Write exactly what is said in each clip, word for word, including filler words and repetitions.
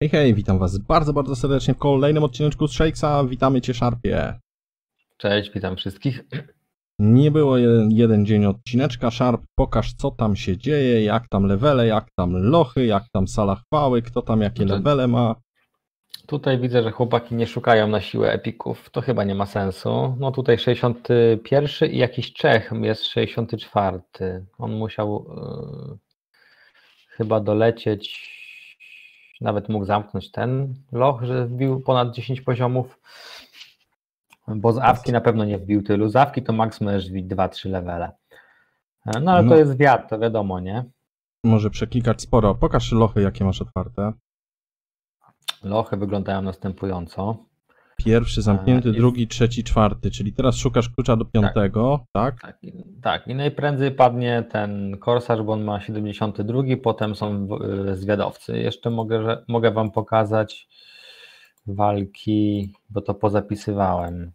Hej, hej, witam was bardzo, bardzo serdecznie w kolejnym odcineczku z Shakesa. Witamy cię, Sharpie. Cześć, witam wszystkich. Nie było jeden, jeden dzień odcineczka. Sharp, pokaż co tam się dzieje, jak tam levele, jak tam lochy, jak tam sala chwały, kto tam jakie Znaczy- levele ma. Tutaj widzę, że chłopaki nie szukają na siłę epików. To chyba nie ma sensu. No tutaj sześćdziesiąty pierwszy i jakiś Czech jest sześćdziesiąty czwarty. On musiał yy, chyba dolecieć, nawet mógł zamknąć ten loch, że wbił ponad dziesięć poziomów. Bo z awki na pewno nie wbił tylu. Z awki to max możesz wbić dwa trzy levele. No ale No. to jest wiatr, to wiadomo, nie? Może przeklikać sporo. Pokaż lochy, jakie masz otwarte. Lochy wyglądają następująco. Pierwszy zamknięty, i- drugi, trzeci, czwarty. Czyli teraz szukasz klucza do piątego, tak? Tak, i- tak, i najprędzej padnie ten korsarz, bo on ma siedemdziesiąty drugi, potem są y, zwiadowcy. Jeszcze mogę, że, mogę wam pokazać walki, bo to pozapisywałem.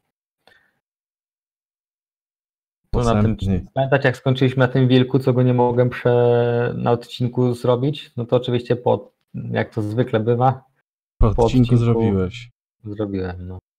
Tu na tym, Posępny. pamiętacie, jak skończyliśmy na tym wilku, co go nie mogłem prze, na odcinku zrobić? No to oczywiście po, jak to zwykle bywa, Po po odcinku odcinku- zrobiłeś. zrobiłem. No.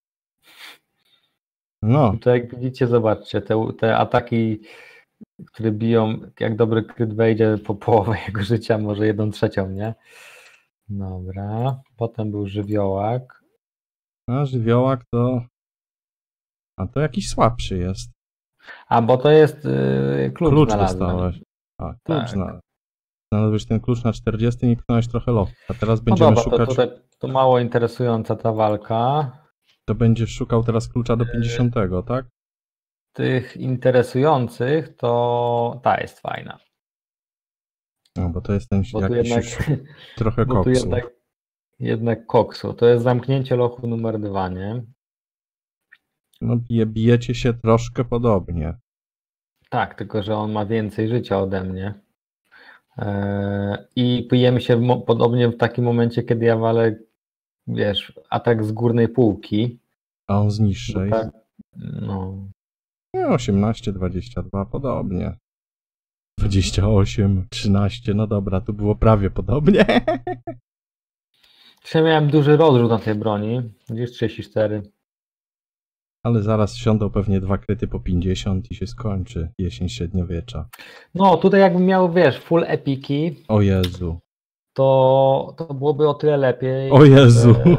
No, To jak widzicie, zobaczcie, te, te ataki, które biją, jak dobry kryt wejdzie po połowę jego życia, może jedną trzecią, nie? Dobra, potem był żywiołak. a żywiołak to... A to jakiś słabszy jest. A, bo to jest yy, klucz, Klucz znalazłem. dostałeś. A, klucz Tak. znalazłeś. Znalazłeś ten klucz na czterdziestym i pchnąłeś trochę lochów. A teraz No będziemy dobra, to, szukać... tutaj, to mało interesująca ta walka. To będziesz szukał teraz klucza do pięćdziesiątego, tak? Tych interesujących to ta jest fajna. No, bo to jest ten Bo tu jakiś jednak, już trochę bo tu koksu. jednak, jednak koksu. To jest zamknięcie lochu numer dwa, nie? No bije, bijecie się troszkę podobnie. Tak, tylko że on ma więcej życia ode mnie. Eee, I pijemy się mo- podobnie w takim momencie, kiedy ja walę, wiesz, atak z górnej półki. A on z Bo niższej. tak, no, No, osiemnaście, dwadzieścia dwa, podobnie. dwadzieścia osiem, trzynaście, no dobra, tu było prawie podobnie. Dzisiaj miałem duży rozrzut na tej broni. Gdzieś trzydzieści cztery. Ale zaraz wsiądą pewnie dwa kryty po pięćdziesiąt i się skończy jesień średniowiecza. No, tutaj jakbym miał, wiesz, full epiki, O Jezu. to, to byłoby o tyle lepiej. O Jezu. że-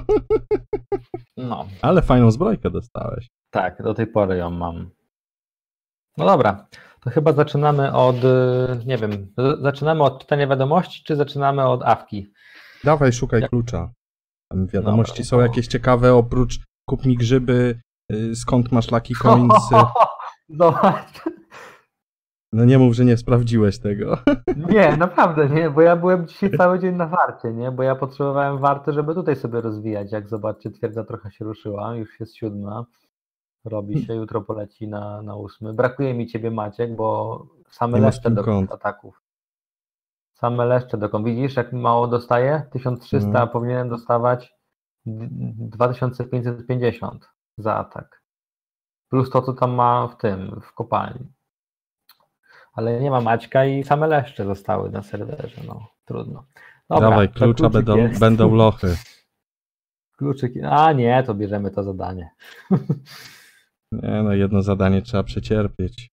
No, Ale fajną zbrojkę dostałeś. tak, do tej pory ją mam. No dobra, to chyba zaczynamy od, y, nie wiem, z- zaczynamy od czytania wiadomości, czy zaczynamy od awki? Dawaj, szukaj Jak- klucza. Tam wiadomości Dobra, są to- jakieś ciekawe, oprócz kup mi grzyby, y, skąd masz Lucky Coins. Zobacz. No nie mów, że nie sprawdziłeś tego. Nie, naprawdę nie, bo ja byłem dzisiaj cały dzień na warcie, nie? Bo ja potrzebowałem warty, żeby tutaj sobie rozwijać. Jak zobaczcie, twierdza trochę się ruszyła, już jest siódma. Robi się, jutro poleci na, na ósmy. Brakuje mi ciebie, Maciek, bo same Nie ma z leszcze kim do kąt. ataków. Same leszcze dokąd. Widzisz, jak mało dostaję? tysiąc trzysta, Mhm. a powinienem dostawać d- dwa tysiące pięćset pięćdziesiąt za atak. Plus to, co tam ma w tym, w kopalni. Ale nie ma Maćka i same leszcze zostały na serwerze, no trudno. Dobra, Dawaj, to klucza kluczyk będą, jest. będą lochy. Kluczyk, a nie, to bierzemy to zadanie. Nie no, jedno zadanie trzeba przecierpieć.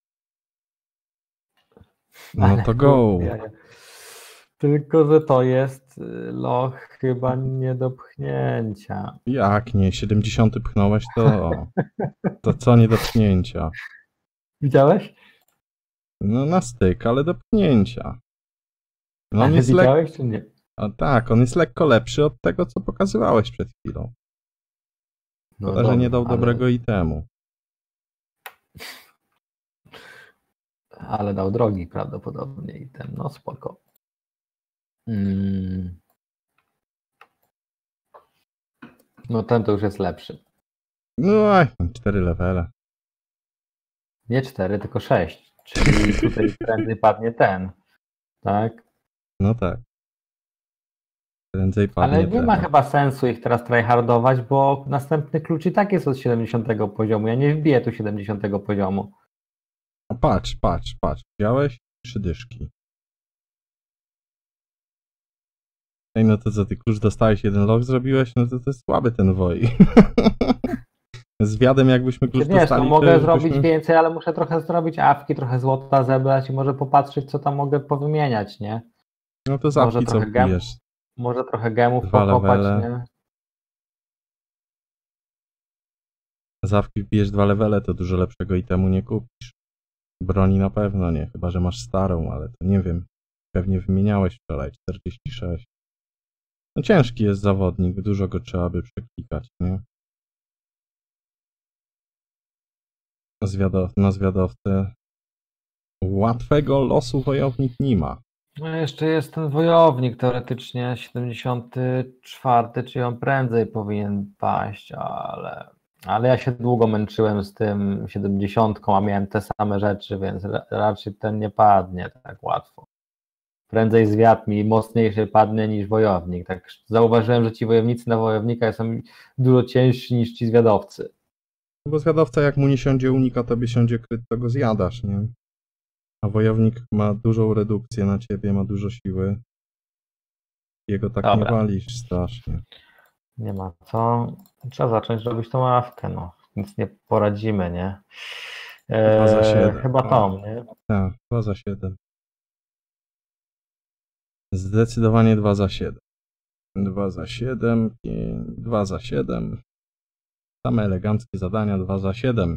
No Ale to go. kurde, ja- Tylko, że to jest y, loch chyba nie do pchnięcia. Jak nie, siedemdziesiąty pchnąłeś, to to co nie do pchnięcia. Widziałeś? No na styk, ale do pchnięcia. No on Ale jest lek... widziałeś czy nie? A tak, on jest lekko lepszy od tego, co pokazywałeś przed chwilą. No Szkoda, że nie dał dobra, dobrego itemu. Ale, ale dał drogi prawdopodobnie i ten, no spoko. Mm. No ten to już jest lepszy. No aj, tam cztery levele. Nie cztery, tylko sześć. Czyli tutaj prędzej padnie ten. Tak? No tak. Prędzej padnie Ale nie ten. ma chyba sensu ich teraz tryhardować, bo następny klucz i tak jest od siedemdziesiątego poziomu. Ja nie wbiję tu siedemdziesiątego poziomu. A patrz, patrz, patrz. Widziałeś? Trzy dyszki. Ej, no to co, ty klucz dostałeś, jeden loch zrobiłeś? No to to jest słaby ten woj. Z wiadem jakbyśmy klucz Czy wiesz, dostali, no to mogę już zrobić byśmy... więcej, ale muszę trochę zrobić awki, trochę złota zebrać i może popatrzeć, co tam mogę powymieniać, nie? No to Może zawki co trochę gem, bijesz? może trochę gemów Dwa pokopać, levele. nie? Zawki wbijesz dwa levele, to dużo lepszego itemu nie kupisz. Broni na pewno nie, chyba że masz starą, ale to nie wiem. Pewnie wymieniałeś wczoraj, czterdzieści sześć. No ciężki jest zawodnik, dużo go trzeba by przeklikać, nie? Zwiadow na zwiadowcę łatwego losu wojownik nie ma. No jeszcze jest ten wojownik teoretycznie siedemdziesiąty czwarty, czyli on prędzej powinien paść, ale, ale ja się długo męczyłem z tym siedemdziesiątką, a miałem te same rzeczy, więc ra- raczej ten nie padnie tak łatwo. Prędzej zwiat mi mocniejszy padnie niż wojownik. Tak zauważyłem, że ci wojownicy na wojownika są dużo ciężsi niż ci zwiadowcy. No bo zwiadowca jak mu nie siądzie unika, tobie siądzie kryt, to go zjadasz, nie? A wojownik ma dużą redukcję na ciebie, ma dużo siły. Jego tak Dobra. nie walisz strasznie. Nie ma co. Trzeba zacząć robić tą ławkę, no. Nic nie poradzimy, nie? Dwa za Eee, siedem. chyba O. tą, nie? Tak, dwa za siedem. Zdecydowanie dwa za siedem. dwa za siedem, dwa za siedem. Same eleganckie zadania, dwa za siedem.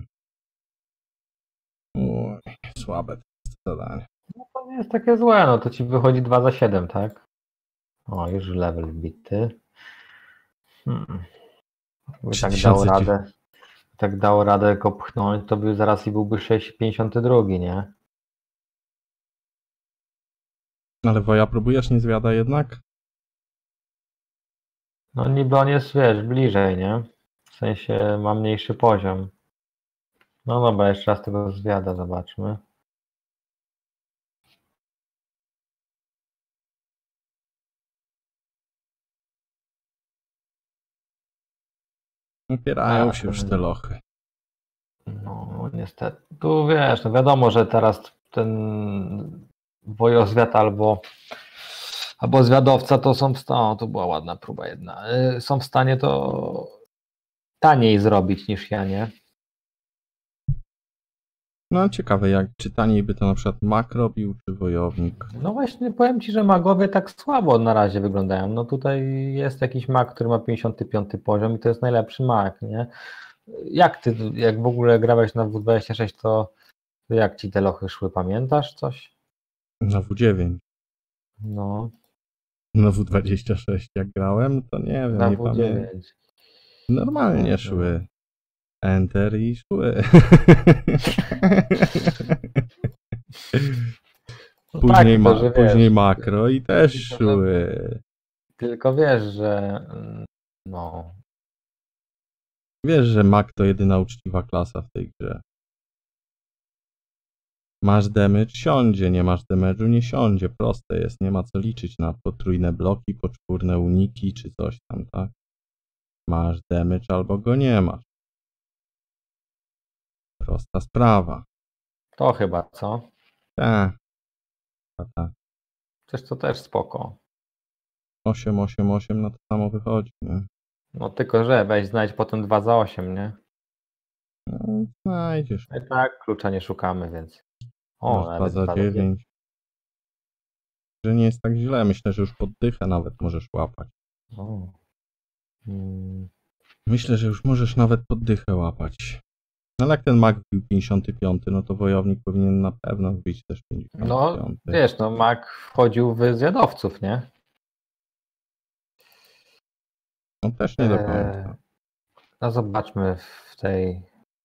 Uj, słabe to jest zadanie. No to nie jest takie złe, no to ci wychodzi dwa za siedem, tak? O, już level bity. Hmm. By tak dał radę, tak dał radę go pchnąć, to by zaraz i byłby sześć pięćdziesiąt dwa, nie? Ale woja próbujesz, nie zwiada jednak? No niby on jest, wiesz, bliżej, nie? W sensie ma mniejszy poziom. No dobra, jeszcze raz tego zwiada, zobaczmy. Upierają A, się już te lochy. No niestety. Tu wiesz, no wiadomo, że teraz ten wojozwiat albo albo zwiadowca to są w stanie, to była ładna próba jedna, y, są w stanie to taniej zrobić niż ja, nie? No ciekawe, jak czy taniej by to na przykład mak robił, czy wojownik. No właśnie powiem ci, że magowie tak słabo na razie wyglądają. No tutaj jest jakiś mag, który ma pięćdziesiąty piąty poziom i to jest najlepszy mag, nie? Jak ty, jak w ogóle grałeś na W dwadzieścia sześć, to jak ci te lochy szły, pamiętasz coś? Na W dziewięć. No, Na W dwadzieścia sześć jak grałem, to nie wiem, na nie W pamiętam. dziewięć. Normalnie No, szły. Enter i szły. No Później, tak, ma, to, że później wiesz, makro i też tylko, że- szły. Tylko wiesz, że mm, no, Wiesz, że mak to jedyna uczciwa klasa w tej grze. Masz damage, siądzie, nie masz damage'u, nie siądzie. Proste jest, nie ma co liczyć na potrójne bloki, poczwórne uniki czy coś tam, tak? Masz damage albo go nie masz. Prosta sprawa. to chyba, co? Tak. Tak, tak. Przecież to też spoko. osiem, osiem, osiem, no to samo wychodzi, nie? No tylko, że weź znajdź potem dwa za osiem, nie? No, znajdziesz. I tak klucza nie szukamy, więc o, Masz dwa nawet za dwa za dziewięć. dziewięć. Że nie jest tak źle. Myślę, że już poddychę nawet możesz łapać. O. Mm, Myślę, że już możesz nawet poddychę łapać. No ale jak ten mag wbił pięćdziesiąty piąty, no to wojownik powinien na pewno wbić też pięćdziesiąty No, piąty. wiesz, no Mac wchodził w zwiadowców, nie? No też nie do Eee, końca. No zobaczmy w tej,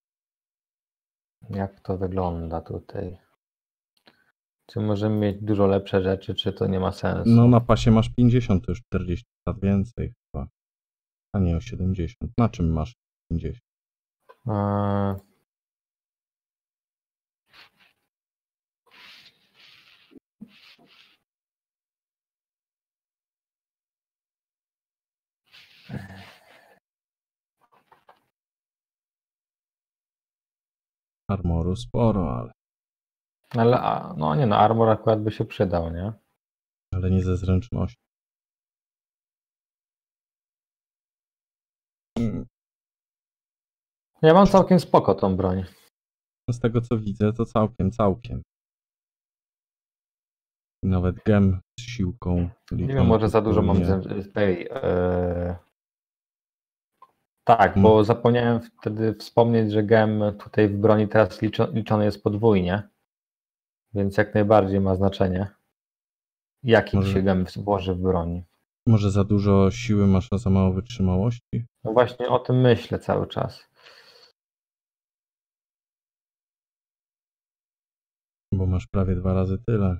jak to wygląda tutaj. Czy możemy mieć dużo lepsze rzeczy, czy to nie ma sensu? No na pasie masz pięćdziesiąt, to już czterdzieści lat więcej chyba. A nie o siedemdziesiąt. Na czym masz pięćdziesiąt? Eee, Armoru sporo, ale, ale a, no nie no, armor akurat by się przydał, nie? ale nie ze zręczności. Ja mam całkiem spoko tą broń. No z tego co widzę, to całkiem, całkiem. Nawet gem z siłką. Nie wiem, może za dużo mam podwójnie. z tej. E... Tak, Mm. bo zapomniałem wtedy wspomnieć, że gem tutaj w broni teraz liczo, liczony jest podwójnie, więc jak najbardziej ma znaczenie, jaki Może- się gem włoży w broni. Może za dużo siły masz, a za mało wytrzymałości? No właśnie o tym myślę cały czas. Bo masz prawie dwa razy tyle.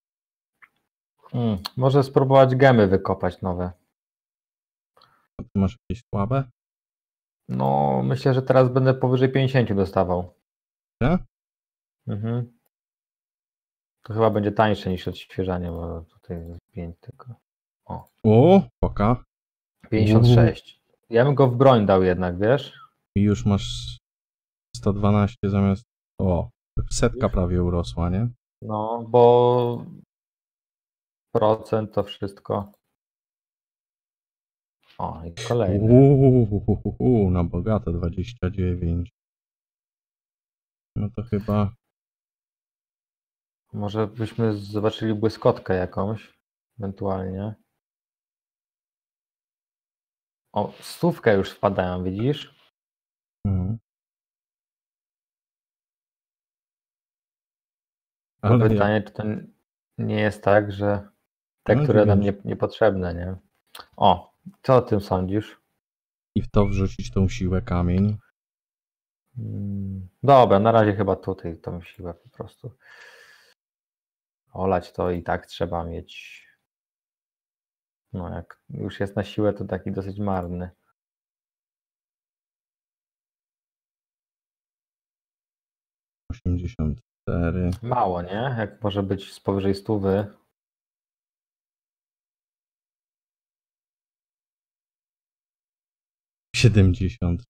Hmm, może spróbować gemy wykopać nowe. A ty masz jakieś słabe? No, myślę, że teraz będę powyżej pięćdziesiąt dostawał. Nie? Mhm. To chyba będzie tańsze niż odświeżanie, bo tutaj jest pięć tylko. O, poka. pięćdziesiąt sześć. Ja bym go w broń dał jednak, wiesz? I już masz sto dwanaście zamiast... O, setka prawie urosła, nie? No, bo procent to wszystko. O, i kolejny. Uuu, na bogato dwadzieścia dziewięć. No to chyba... Może byśmy zobaczyli błyskotkę jakąś, ewentualnie. O, stówkę już wpadają, widzisz? Mhm. Tylko Ale pytanie, jak... czy to nie jest tak, że te, No, które nam nie, dziewięć. niepotrzebne, nie? O, co o tym sądzisz? I w to wrzucić tą siłę kamień. Mm, Dobra, na razie chyba tutaj tą siłę po prostu. Olać to i tak trzeba mieć. No, jak już jest na siłę, to taki dosyć marny. osiemdziesiąt cztery. Mało, nie? Jak może być z powyżej stówy. siedemdziesiąt.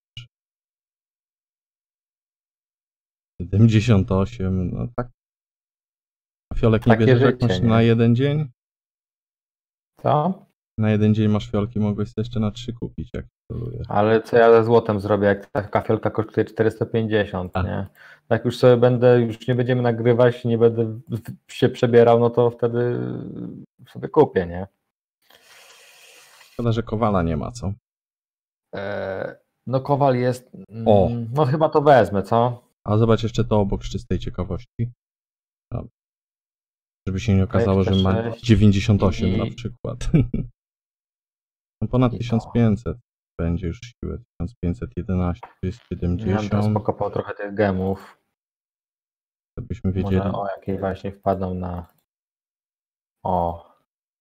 siedemdziesiąt osiem. No tak. A fiolek nie Takie bierzesz jak życie, masz nie? na jeden dzień? Co? Na jeden dzień masz fiolki, mogłeś sobie jeszcze na trzy kupić, jak polujesz. Ale co ja ze złotem zrobię, jak ta kafiolka kosztuje czterysta pięćdziesiąt, A. nie? Jak już sobie będę, już nie będziemy nagrywać, nie będę się przebierał, no to wtedy sobie kupię, nie? Szkoda, że Kowala nie ma, co? Eee, no Kowal jest, O. mm, no chyba to wezmę, co? A zobacz jeszcze to obok z czystej ciekawości. No. Żeby się nie okazało, że ma dwadzieścia sześć dziewięćdziesiąt osiem i- na przykład. No ponad i to. tysiąc pięćset będzie już siły. tysiąc pięćset jedenaście, to jest Ja bym teraz siedemdziesiąt. pokopał trochę tych gemów. Żebyśmy wiedzieli. Może o jakiej właśnie wpadną na... O.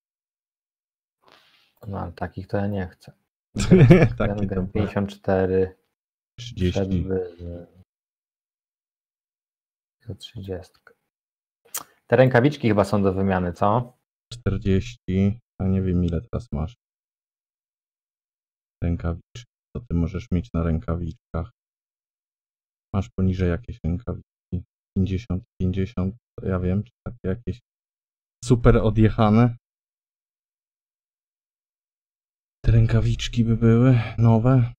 No ale takich to ja nie chcę. Taki Ten to gem pięćdziesiąt cztery. trzydzieści. Za trzydzieści. Te rękawiczki chyba są do wymiany, co? czterdzieści. A nie wiem ile teraz masz. Rękawiczki. Co ty możesz mieć na rękawiczkach? Masz poniżej jakieś rękawiczki? pięćdziesiąt, pięćdziesiąt. To ja wiem, czy takie jakieś super odjechane. Te rękawiczki by były nowe.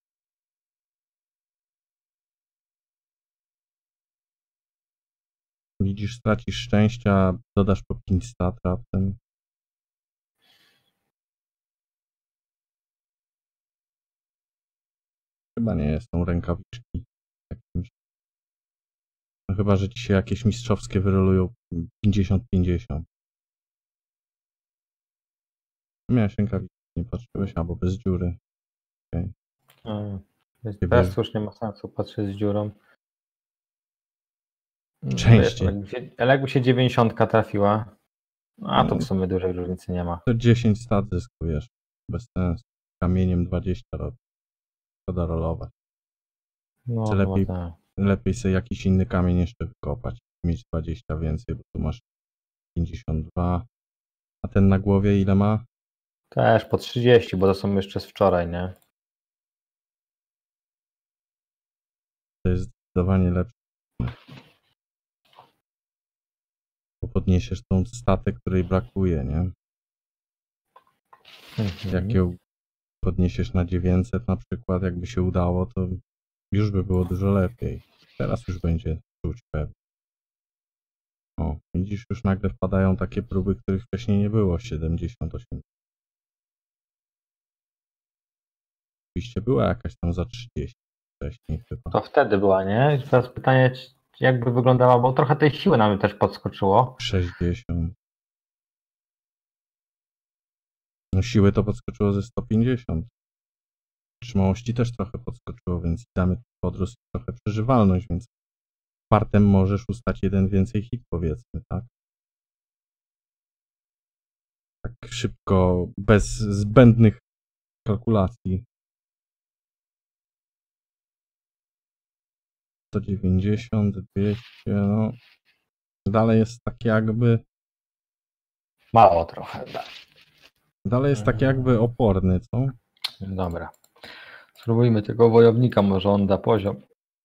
Widzisz, stracisz szczęścia, dodasz po pięć stat raptem. Chyba nie są rękawiczki jakimś. No chyba, że ci się jakieś mistrzowskie wyrolują pięćdziesiąt pięćdziesiąt. Miałeś rękawiczki, nie patrzyłeś, albo bez dziury. Okay. Hmm. Chyba- Teraz już nie ma sensu patrzeć z dziurą. No, Częściej. wiesz, jakby się- Ale jakby się dziewięćdziesiątka trafiła, a to No. w sumie dużej różnicy nie ma. To dziesięć stat zyskujesz. Bez sensu. Kamieniem dwadzieścia robi. Szkoda rolować. No, Czy chyba lepiej- tak. Lepiej sobie jakiś inny kamień jeszcze wykopać. Mieć dwadzieścia więcej, bo tu masz pięćdziesiąt dwa. A ten na głowie ile ma? Też po trzydzieści, bo to są jeszcze z wczoraj, nie? To jest zdecydowanie lepsze. Bo podniesiesz tą statę, której brakuje, nie? Mhm. Jak ją podniesiesz na dziewięćset na przykład, jakby się udało, to Już by było dużo lepiej. Teraz już będzie czuć pewnie. O, widzisz, już nagle wpadają takie próby, których wcześniej nie było. siedemdziesiąt osiem. Oczywiście była jakaś tam za trzydzieści wcześniej chyba. To wtedy była, nie? I teraz pytanie, jakby wyglądała, bo trochę tej siły nam też podskoczyło. sześćdziesiąt. No siły to podskoczyło ze sto pięćdziesiąt. Trzymałości też trochę podskoczyło, więc damy podrósł trochę przeżywalność, więc fartem możesz ustać jeden więcej hit, powiedzmy, tak? Tak szybko, bez zbędnych kalkulacji. sto dziewięćdziesiąt, dwieście, no. Dalej jest tak jakby... Mało trochę, tak. Dalej jest tak jakby oporny, co? Dobra. Spróbujmy tego wojownika, może on da poziom.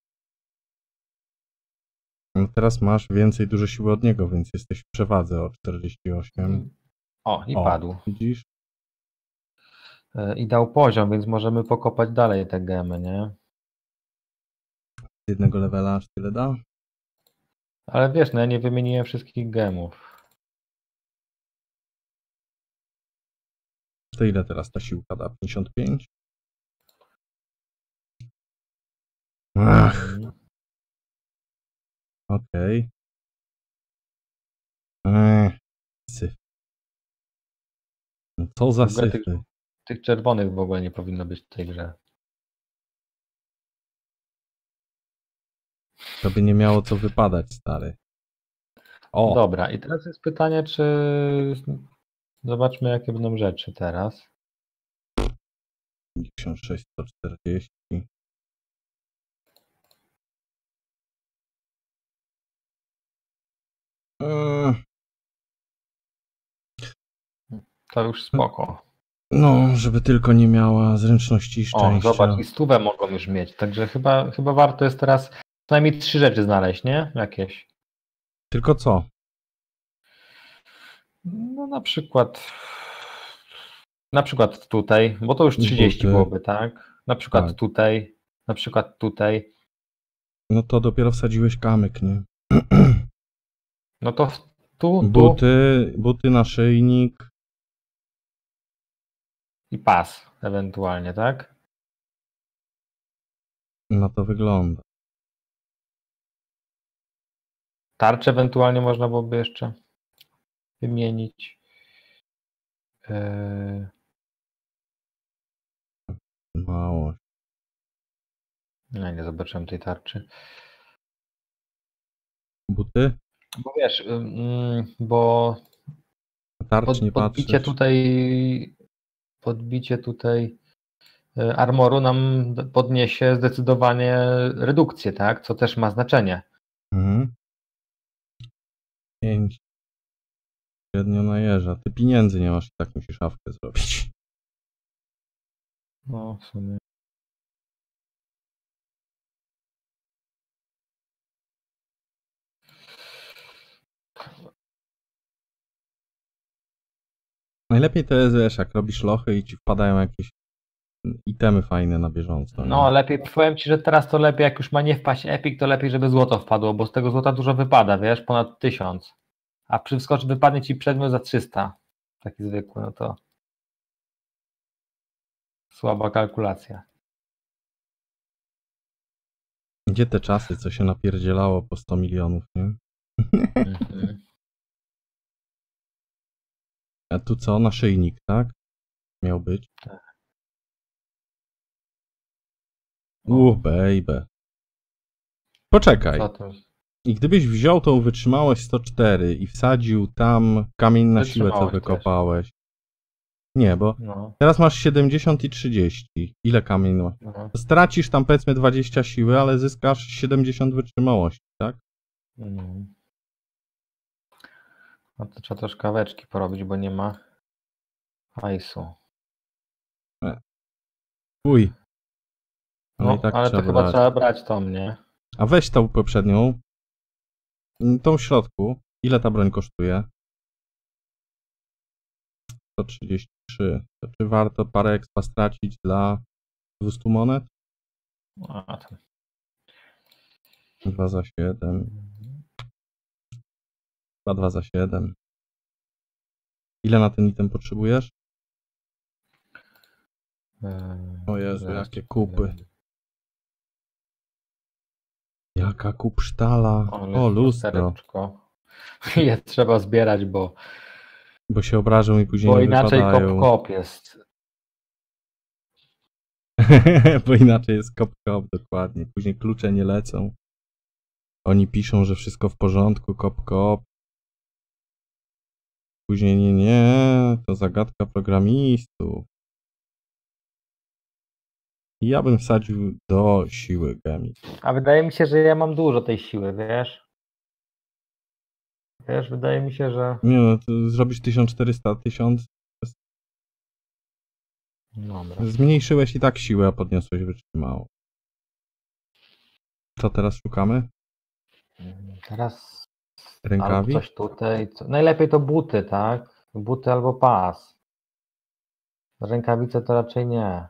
No teraz masz więcej dużo siły od niego, więc jesteś w przewadze o czterdzieści osiem. O, i O, padł. widzisz? I dał poziom, więc możemy pokopać dalej te gemy, nie? Z jednego levela aż tyle da? Ale wiesz, no ja nie wymieniłem wszystkich gemów. To ile teraz ta siłka da? pięćdziesiąt pięć? Ach, Mhm. okej. Okay. Syf. No co za W ogóle tych, syfy. tych czerwonych w ogóle nie powinno być w tej grze. To by nie miało co wypadać, stary. O, Dobra, i teraz jest pytanie, czy... Zobaczmy, jakie będą rzeczy teraz. pięćdziesiąt sześć, sto czterdzieści. Eee, To już spoko. No, żeby tylko nie miała zręczności i O, szczęścia. zobacz, i stówę mogą już mieć, także chyba, chyba warto jest teraz przynajmniej trzy rzeczy znaleźć, nie? Jakieś. Tylko co? No na przykład na przykład tutaj, bo to już trzydzieści Buty. byłoby, tak? Na przykład Tak. tutaj, na przykład tutaj. No to dopiero wsadziłeś kamyk, nie? No to w- tu, tu Buty, buty, naszyjnik. i pas ewentualnie, tak? No to wygląda. Tarczę ewentualnie można byłoby jeszcze wymienić. Yy, Mało. no nie zobaczyłem tej tarczy. Buty? Bo wiesz, ym, bo Tarcz pod, nie podbicie patrzysz. tutaj podbicie tutaj y, armoru nam d- podniesie zdecydowanie redukcję, tak? Co też ma znaczenie. Mhm. Pięć. Średnio na jeża. Ty pieniędzy nie masz i tak musisz szafkę zrobić. No, w sumie. Najlepiej to jest, wiesz, jak robisz lochy i ci wpadają jakieś itemy fajne na bieżąco. No, nie? lepiej, powiem Ci, że teraz to lepiej, jak już ma nie wpaść Epic, to lepiej, żeby złoto wpadło, bo z tego złota dużo wypada, wiesz, ponad tysiąc. A przy wskoczu wypadnie Ci przedmiot za trzysta. Taki zwykły, no to słaba kalkulacja. Gdzie te czasy, co się napierdzielało po sto milionów, nie? Mhm. A tu co? Naszyjnik, tak? Miał być. Tak. U, baby. Poczekaj. Co to? I gdybyś wziął tą wytrzymałość sto cztery i wsadził tam kamień na siłę, co Wytrzymałość wykopałeś. Nie, bo No, teraz masz siedemdziesiąt i trzydzieści. Ile kamień masz? no. To stracisz tam powiedzmy dwadzieścia siły, ale zyskasz siedemdziesiąt wytrzymałości, tak? Mhm. No to trzeba też kaweczki porobić, bo nie ma hajsu. Uj. Ale No, i tak ale to trzeba chyba brać. trzeba brać tą, nie? A weź tą poprzednią. Tą w środku. Ile ta broń kosztuje? sto trzydzieści trzy. To czy warto parę expa stracić dla dwieście monet? A, tam dwa za siedem. Chyba dwa za siedem. Ile na ten item potrzebujesz? O Jezu, Zaraz jakie ci kupy. powiem. Jaka kupsztala. O, O, lustro. lustereczko. Je trzeba zbierać, bo, Bo się obrażą i później bo nie inaczej wypadają. kop-kop jest. Bo inaczej jest kop-kop, dokładnie. Później klucze nie lecą. Oni piszą, że wszystko w porządku, kop-kop. Później nie, nie, to zagadka programistów. I ja bym wsadził do siły Gemi. A wydaje mi się, że ja mam dużo tej siły, wiesz? Wiesz, wydaje mi się, że... Nie no, to zrobisz tysiąc czterysta, tysiąc. Dobra. Zmniejszyłeś i tak siłę, a podniosłeś wytrzymało. Co teraz szukamy? Teraz albo Rękawi? coś tutaj. Co... Najlepiej to buty, tak? Buty albo pas. Rękawice to raczej nie.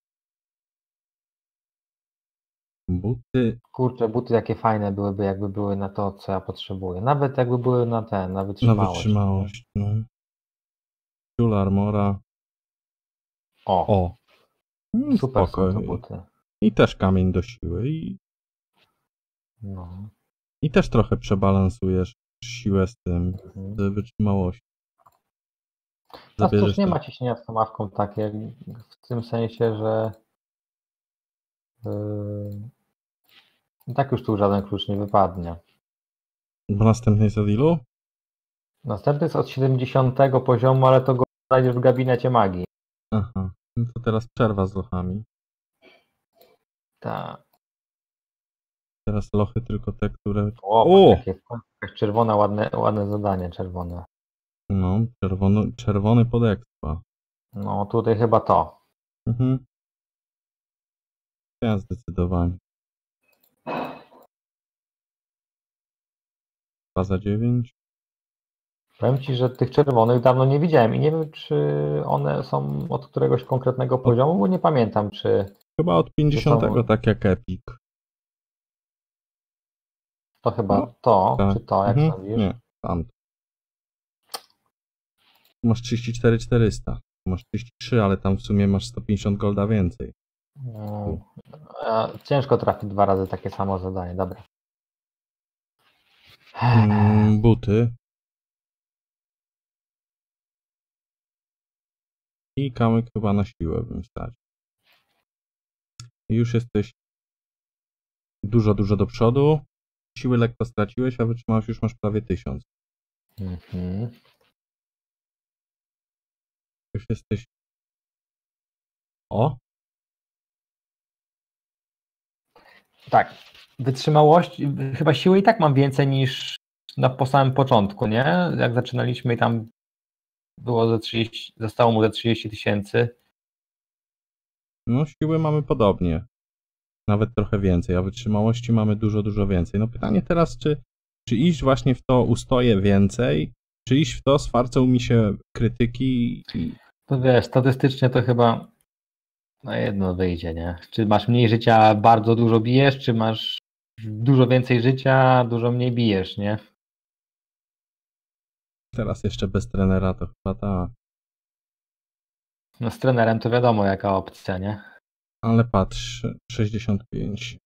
Buty Kurczę, buty jakie fajne byłyby, jakby były na to, co ja potrzebuję. Nawet jakby były na ten, na na wytrzymałość. wytrzymałość. No. Ciul armora. O, O! Mm, super spoko. są to buty. I też kamień do siły. I, No. I też trochę przebalansujesz siłę z tym, Mhm. z wytrzymałością. No cóż, Zabierzesz nie ten- ma ciśnienia z tą mawką takie, w tym sensie, że yy, i tak już tu żaden klucz nie wypadnie. Bo następny jest od ilu? Następny jest od siedemdziesiątego poziomu, ale to go znajdziesz w gabinecie magii. Aha. No to teraz przerwa z lochami. Tak. Teraz lochy tylko te, które... O, O! jakie jakaś czerwona, ładne, ładne zadanie, czerwone. No, czerwony, czerwony pod expa. No tutaj chyba to. Mhm. Ja zdecydowanie. dwa za dziewięć. Powiem Ci, że tych czerwonych dawno nie widziałem i nie wiem, czy one są od któregoś konkretnego poziomu, bo nie pamiętam, czy Chyba od pięćdziesiątego, są- tak jak Epic. to chyba No, to, tak. czy to, jak Mhm. sądzisz? Nie, tamto. Masz trzydzieści cztery czterysta. Masz trzydzieści trzy, ale tam w sumie masz sto pięćdziesiąt golda więcej. No, a ciężko trafić dwa razy takie samo zadanie, dobra. Mm, buty. I kamyk chyba na siłę bym wsadził. I już jesteś dużo, dużo do przodu. Siły lekko straciłeś, a wytrzymałość już masz prawie tysiąc. Mhm. Już jesteś... O! Tak, wytrzymałość, chyba siły i tak mam więcej niż na po samym początku, nie? Jak zaczynaliśmy i tam było ze trzydzieści, zostało mu ze trzydzieści tysięcy. No siły mamy podobnie. Nawet trochę więcej, a wytrzymałości mamy dużo, dużo więcej. No pytanie teraz, czy, czy iść właśnie w to ustoję więcej, czy iść w to sfarcą mi się krytyki i... To wiesz, statystycznie to chyba na jedno wyjdzie, nie? Czy masz mniej życia, bardzo dużo bijesz, czy masz dużo więcej życia, dużo mniej bijesz, nie? Teraz jeszcze bez trenera to chyba tak. No z trenerem to wiadomo jaka opcja, nie? Ale patrz, sześćdziesiąt pięć,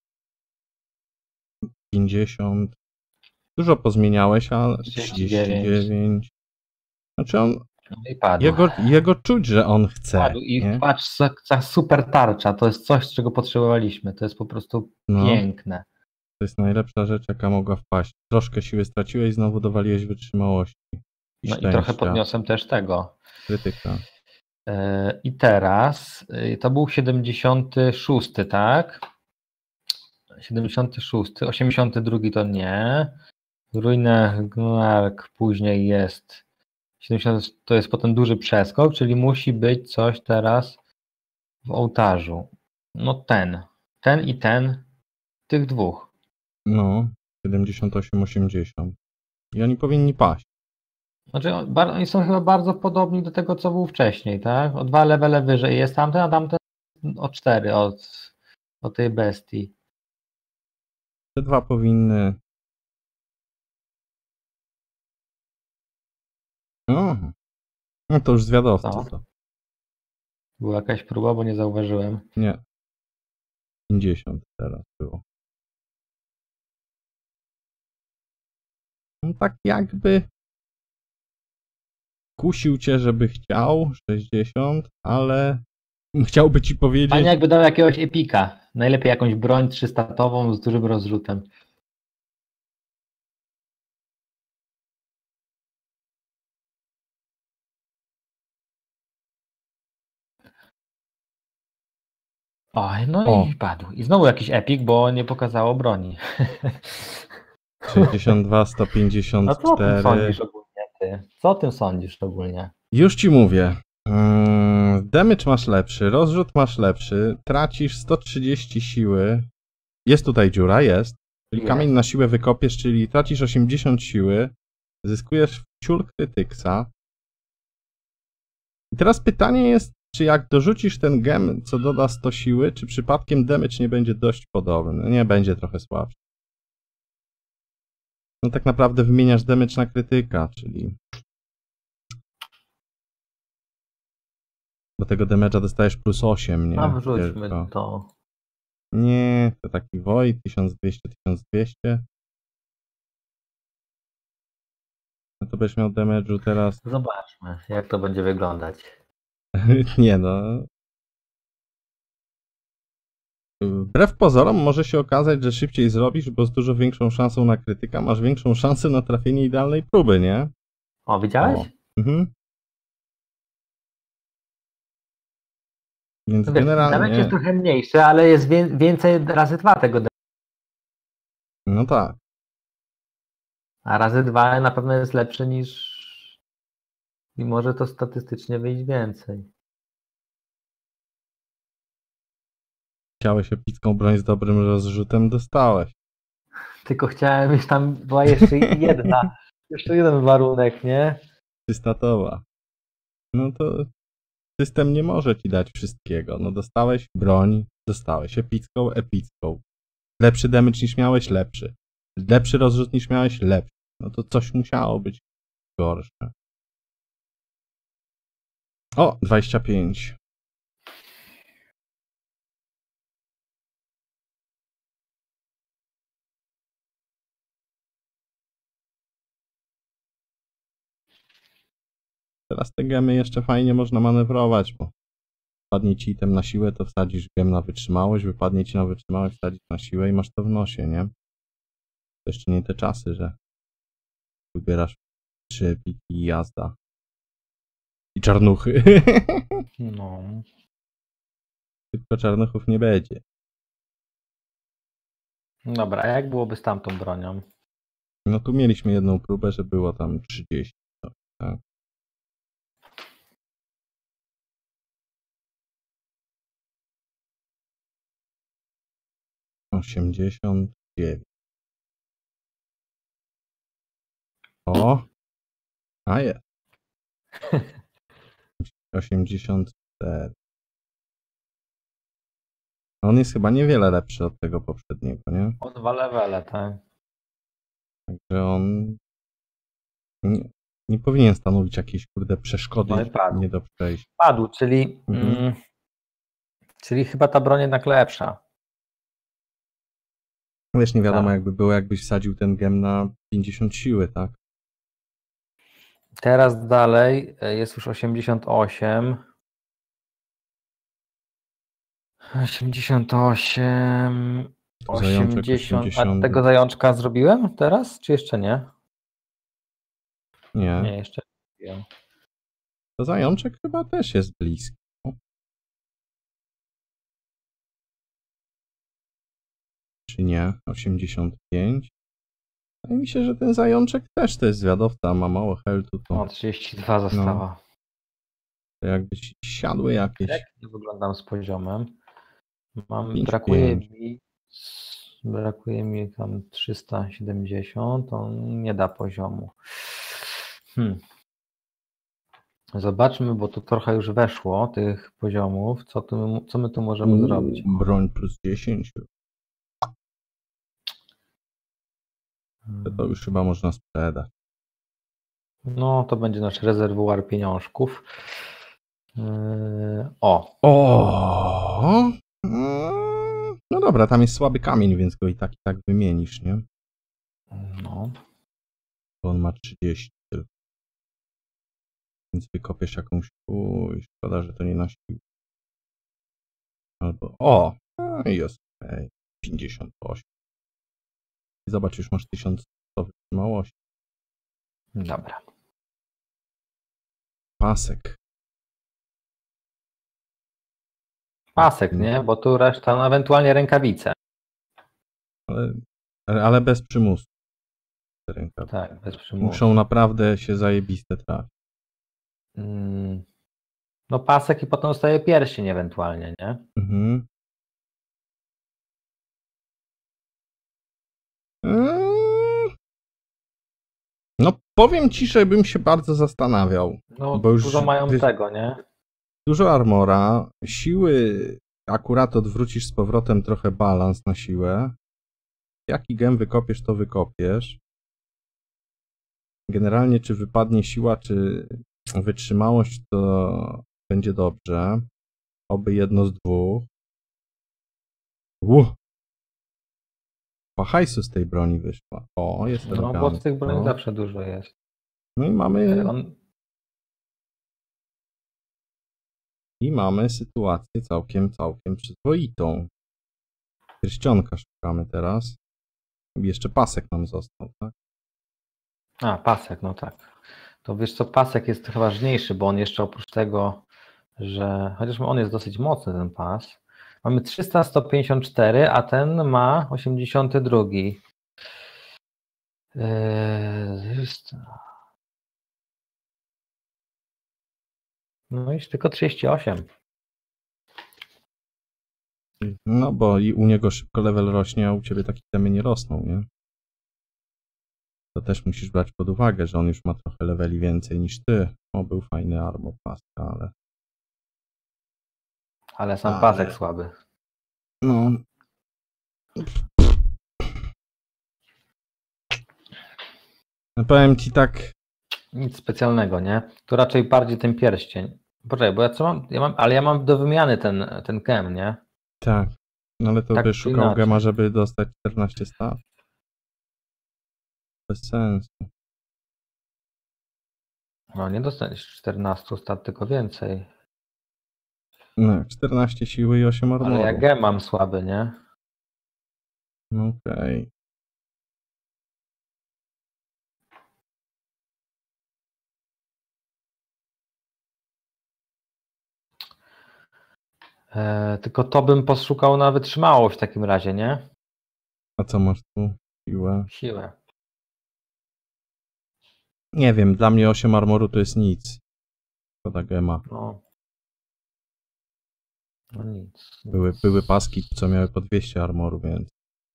pięćdziesiąt. Dużo pozmieniałeś, ale trzydzieści dziewięć. Znaczy on, No i padł. jego, jego czuć, że on chce. Padł i Nie? patrz, za, za super tarcza, to jest coś, czego potrzebowaliśmy, to jest po prostu No. piękne. To jest najlepsza rzecz, jaka mogła wpaść. Troszkę siły straciłeś, znowu dowaliłeś wytrzymałości. I No i szczęścia. trochę podniosłem też tego. Krytyka. Yy, I teraz yy, to był siedemdziesiąty szósty, tak? siedemdziesiąty szósty, osiemdziesiąty drugi to nie. Ruinę Gnark później jest. siedemdziesiąty to jest potem duży przeskok, czyli musi być coś teraz w ołtarzu. No ten. Ten i ten. Tych dwóch. No, siedemdziesiąt osiem, osiemdziesiąt. I oni powinni paść. Znaczy, bar- oni są chyba bardzo podobni do tego, co był wcześniej, tak? O dwa levele wyżej jest tamten, a tamten o cztery od, od tej bestii. Te dwa powinny... O, no to już zwiadowcy Co? to. Była jakaś próba, bo nie zauważyłem. Nie. pięćdziesiąt teraz było. No tak jakby kusił cię, żeby chciał sześćdziesiąt, ale chciałby ci powiedzieć... Fajnie jakby dał jakiegoś epika. Najlepiej jakąś broń trzystatową z dużym rozrzutem. Oj, no O. i padł. I znowu jakiś epik, bo nie pokazało broni. sześćdziesiąt dwa, sto pięćdziesiąt No co o tym cztery. sądzisz ogólnie ty? Co o tym sądzisz ogólnie? Już ci mówię. Mm, damage masz lepszy, rozrzut masz lepszy, tracisz sto trzydzieści siły. Jest tutaj dziura, jest. Czyli Jest. kamień na siłę wykopiesz, czyli tracisz osiemdziesiąt siły, zyskujesz ciul krytyksa. I teraz pytanie jest, czy jak dorzucisz ten gem, co doda sto siły, czy przypadkiem damage nie będzie dość podobny? Nie, będzie trochę słabszy. No tak naprawdę wymieniasz damage na krytyka, czyli... Do tego damage'a dostajesz plus osiem, nie? No wrzućmy Tylko. to. Nie, to taki Void, tysiąc dwieście, tysiąc dwieście. No to będziesz miał damage'u teraz... Zobaczmy, jak to będzie wyglądać. Nie no... Wbrew pozorom może się okazać, że szybciej zrobisz, bo z dużo większą szansą na krytyka masz większą szansę na trafienie idealnej próby, nie? O, widziałeś? O. Mhm. Więc No wiesz, generalnie... damage jest trochę mniejszy, ale jest wię- więcej razy dwa tego damage. No tak. A razy dwa na pewno jest lepszy niż... I może to statystycznie wyjść więcej. Chciałeś epicką broń z dobrym rozrzutem, dostałeś. Tylko chciałem, już tam była jeszcze jedna, jeszcze jeden warunek, nie? Przystatowa. No to system nie może ci dać wszystkiego. No dostałeś broń, dostałeś epicką, epicką. Lepszy damage niż miałeś, lepszy. Lepszy rozrzut niż miałeś, lepszy. No to coś musiało być gorsze. O, dwadzieścia pięć. Teraz te gemy jeszcze fajnie można manewrować, bo wpadnie ci item na siłę, to wsadzisz gem na wytrzymałość, wypadnie ci na wytrzymałość, wsadzisz na siłę i masz to w nosie, nie? To jeszcze nie te czasy, że wybierasz trzy epiki i jazda. I czarnuchy. No. Tylko czarnuchów nie będzie. Dobra, a jak byłoby z tamtą bronią? No tu mieliśmy jedną próbę, że było tam trzydzieści. Tak. osiemdziesiąt dziewięć. O! A jest. osiemdziesiąt cztery. On jest chyba niewiele lepszy od tego poprzedniego, nie? O dwa levele, tak? Także on nie, nie powinien stanowić jakiejś kurde przeszkody No i padł. nie do przejścia. Padł, czyli, Mhm. mm, czyli chyba ta broń jednak lepsza. Wiesz, nie wiadomo Tak. jakby było, jakbyś wsadził ten gem na pięćdziesiąt siły, tak? Teraz dalej jest już osiemdziesiąt osiem. osiemdziesiąt osiem. Zajączek osiemdziesiąt. A osiemdziesiąt. tego zajączka zrobiłem teraz, czy jeszcze nie? Nie. Nie, jeszcze nie zrobiłem. To zajączek chyba też jest bliski. Czy nie? osiemdziesiąt pięć. Wydaje mi się, że ten zajączek też to jest zwiadowca, ma mało healthu, to, O, trzydzieści dwa została. to jakby ci siadły jakieś. Jak nie wyglądam z poziomem? Mam, pięć, brakuje pięć. mi brakuje mi tam trzysta siedemdziesiąt, on nie da poziomu. Hmm. Zobaczmy, bo tu trochę już weszło tych poziomów, co, tu, co my tu możemy Uuu, zrobić. broń plus dziesięć. To, to już chyba można sprzedać. No, to będzie nasz rezerwuar pieniążków. Yy, o, O! Mm, No dobra, tam jest słaby kamień, więc go i tak i tak wymienisz, nie? no, Bo on ma trzydzieści tylko. Więc wykopiesz jakąś... Uj, szkoda, że to nie na siłę. Albo... O! No i jest okej. pięćdziesiąt osiem. I zobacz, już masz tysiąc sto wytrzymałości. dobra. Pasek. Pasek, nie? Bo tu reszta, no ewentualnie rękawice. Ale, ale bez przymusu. Te rękawy. Tak, bez przymusu. Muszą naprawdę się zajebiste trafić. Mm, No pasek i potem zostaje pierścień ewentualnie, nie? Mhm. Mm. No powiem ci, że bym się bardzo zastanawiał. No Bo już dużo mają wy- tego, nie? Dużo armora, siły akurat odwrócisz z powrotem trochę balans na siłę. Jaki gem wykopiesz, to wykopiesz. Generalnie czy wypadnie siła, czy wytrzymałość, to będzie dobrze. Oby jedno z dwóch. Uff. Po hajsu z tej broni wyszła. O, jest No bo z elegancko. tych broni zawsze dużo jest. No i mamy, On, i mamy sytuację całkiem, całkiem przyzwoitą. Pierścionka szukamy teraz. I jeszcze pasek nam został, tak? a, pasek, no tak. To wiesz co, pasek jest chyba ważniejszy, bo on jeszcze oprócz tego, że chociaż on jest dosyć mocny, ten pas. Mamy trzysta, sto pięćdziesiąt cztery, a ten ma osiemdziesiąt dwa. Eee, jest... No i tylko trzydzieści osiem. No bo i u niego szybko level rośnie, a u ciebie takie temy nie rosną, nie? To też musisz brać pod uwagę, że on już ma trochę leveli więcej niż ty. O, był fajny armor paska, ale... Ale sam Ale- pasek słaby. No... No powiem ci tak... Nic specjalnego, nie? To raczej bardziej ten pierścień. Poczekaj, bo ja co mam? Ja mam ale ja mam do wymiany ten, ten gem, nie? Tak. No ale to Tak by czy szukał inaczej. gema, żeby dostać czternaście stat. Bez sensu. No nie dostaniesz czternaście stat, tylko więcej. No, czternaście siły i osiem armoru. Ale ja gem mam słaby, nie? No okej. E, tylko to bym poszukał na wytrzymałość w takim razie, nie? A co masz tu? Siłę? Siłę. Nie wiem, dla mnie osiem armoru to jest nic. Szkoda gema. No. No nic. Były, nic. były paski, co miały po dwieście armoru, więc...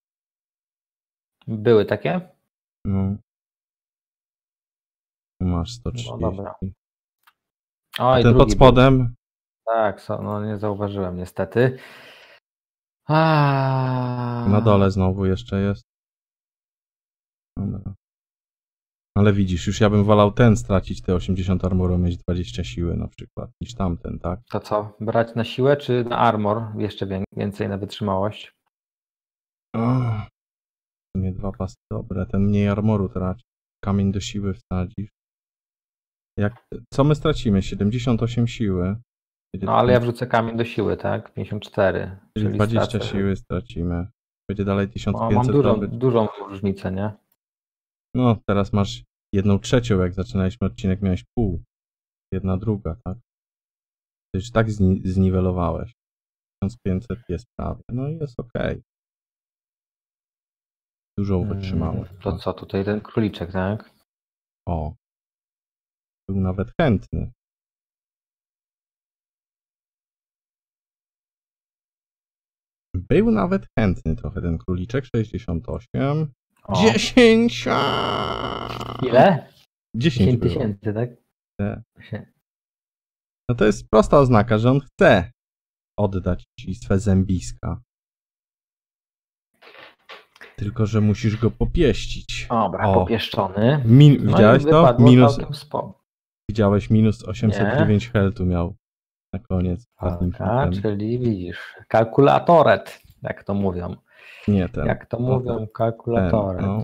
Były takie? No. Tu masz sto No trzydzieści. dobra. A O, i ten drugi pod spodem? Był. Tak, so, no nie zauważyłem niestety. A... Na dole znowu jeszcze jest. Dobra. Ale widzisz, już ja bym wolał ten stracić te osiemdziesiąt armoru, mieć dwadzieścia siły na przykład, niż tamten, tak? To co? Brać na siłę czy na armor? Jeszcze wię- więcej na wytrzymałość? Oh. Nie dwa pasy, dobre. Ten mniej armoru traci. Kamień do siły wsadzisz. Jak, co my stracimy? siedemdziesiąt osiem siły. Będzie No ale ja tysiąc, wrzucę kamień do siły, tak? pięćdziesiąt cztery. czyli dwadzieścia stracę- siły stracimy. Będzie dalej tysiąc No, mam pięćset dużą, zdobyć. dużą różnicę, nie? No, teraz masz jedną trzecią, jak zaczynaliśmy odcinek, miałeś pół. Jedna druga, tak? To już tak zni zniwelowałeś. tysiąc pięćset jest prawie. No i jest okej. Dużą wytrzymałość. Mm, To co, tutaj ten króliczek, tak? O. Był nawet chętny. Był nawet chętny trochę ten króliczek. sześćdziesiąt osiem. O. dziesięć! aaa! Ile? dziesięć dziesięć było. tysięcy, tak? Te- Się- No to jest prosta oznaka, że on chce oddać ci swe zębiska. Tylko, że musisz go popieścić. Dobra, O. popieszczony. Min No widziałeś i to? wypadło Minus, całkiem spoko. widziałeś minus osiemset dziewięć heltu miał na koniec. ostatnim Taka, hitem. czyli widzisz, kalkulatoret, jak to mówią. Nie ten. Jak to o, mówią, ten, kalkulatoret. no.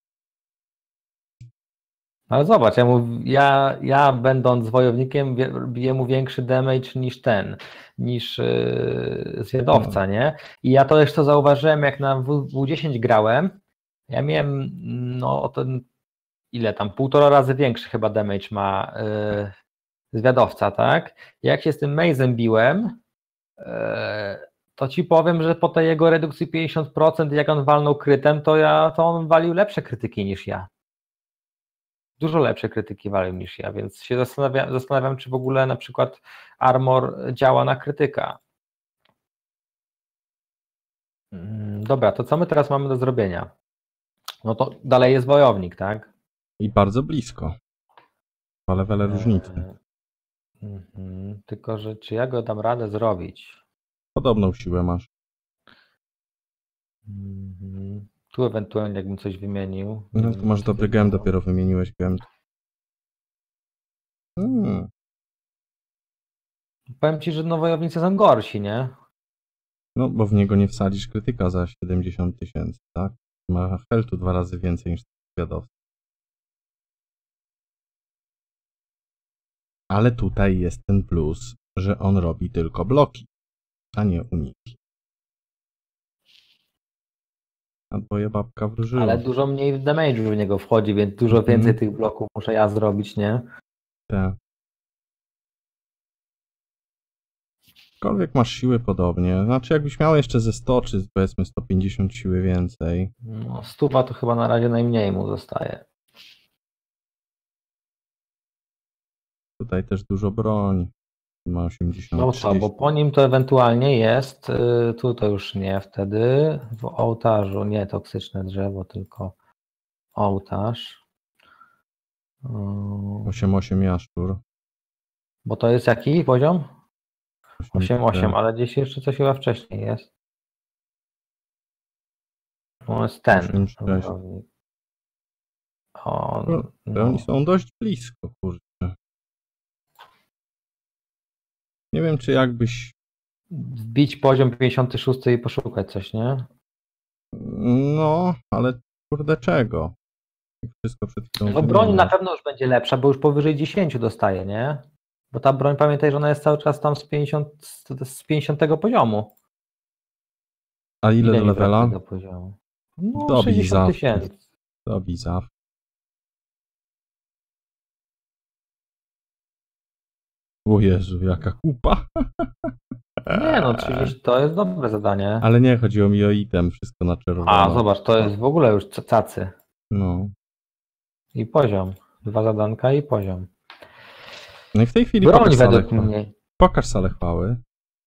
Ale zobacz, ja, mu, ja, ja będąc wojownikiem wie- biję mu większy damage niż ten, niż yy, zwiadowca, nie? I ja to jeszcze zauważyłem, jak na W dziesięć grałem, ja miałem, no ten, ile tam, półtora razy większy chyba damage ma yy, zwiadowca, tak? Jak się z tym Maze'em biłem, yy, to ci powiem, że po tej jego redukcji pięćdziesiąt procent, jak on walnął krytem, to ja, to on walił lepsze krytyki niż ja. Dużo lepsze krytyki walił niż ja, więc się zastanawiam, zastanawiam, czy w ogóle na przykład armor działa na krytyka. Dobra, to co my teraz mamy do zrobienia? No to dalej jest wojownik, tak? I bardzo blisko. Dwa levele różnicy. Mhm. Tylko, że czy ja go dam radę zrobić? Podobną siłę masz. Mhm. Tu ewentualnie jakbym coś wymienił. No tu masz dobry gem, dopiero wymieniłeś gem. Hmm. Powiem ci, że no wojownicy są gorsi, nie? No bo w niego nie wsadzisz krytyka za siedemdziesiąt tysięcy, tak? Ma heltu dwa razy więcej niż zwiadowca. Ale tutaj jest ten plus, że on robi tylko bloki, a nie uniki. A twoja babka wróżyła. Ale dużo mniej damage'u w niego wchodzi, więc dużo Mhm. więcej tych bloków muszę ja zrobić, nie? Tak. Aczkolwiek masz siły podobnie. Znaczy jakbyś miał jeszcze ze sto, czy powiedzmy sto pięćdziesiąt siły więcej. No, stuwa to chyba na razie najmniej mu zostaje. Tutaj też dużo broni. Ma osiemdziesiąt. No co, bo po nim to ewentualnie jest, y, tu to już nie wtedy, w ołtarzu, nie toksyczne drzewo, tylko ołtarz. Y, osiem osiem jaszczur. Bo to jest jaki poziom? osiem osiem, cztery. ale gdzieś jeszcze coś chyba wcześniej jest. No jest ten. osiem sześć. O, No, no. Oni są dość blisko, kurczę. Nie wiem, czy jakbyś... Wbić poziom pięćdziesiąty szósty i poszukać coś, nie? No, ale kurde czego? Jak wszystko przed chwilą No broń wymieniam. na pewno już będzie lepsza, bo już powyżej dziesięć dostaje, nie? Bo ta broń, pamiętaj, że ona jest cały czas tam z, pięćdziesiąt, z pięćdziesiątego poziomu. A ile, Ile do mi levela? brakuje do poziomu? No Dobij sześćdziesiąt zawki. tysięcy. Dobij zaw. O Jezu, jaka kupa. Nie no, trzydzieści to jest dobre zadanie. Ale nie, chodziło mi o item, wszystko na czerwono. A, zobacz, to jest w ogóle już cacy. No. I poziom. Dwa zadanka i poziom. No i w tej chwili Broń pokaż salę według chwały. mnie. Pokaż salę chwały.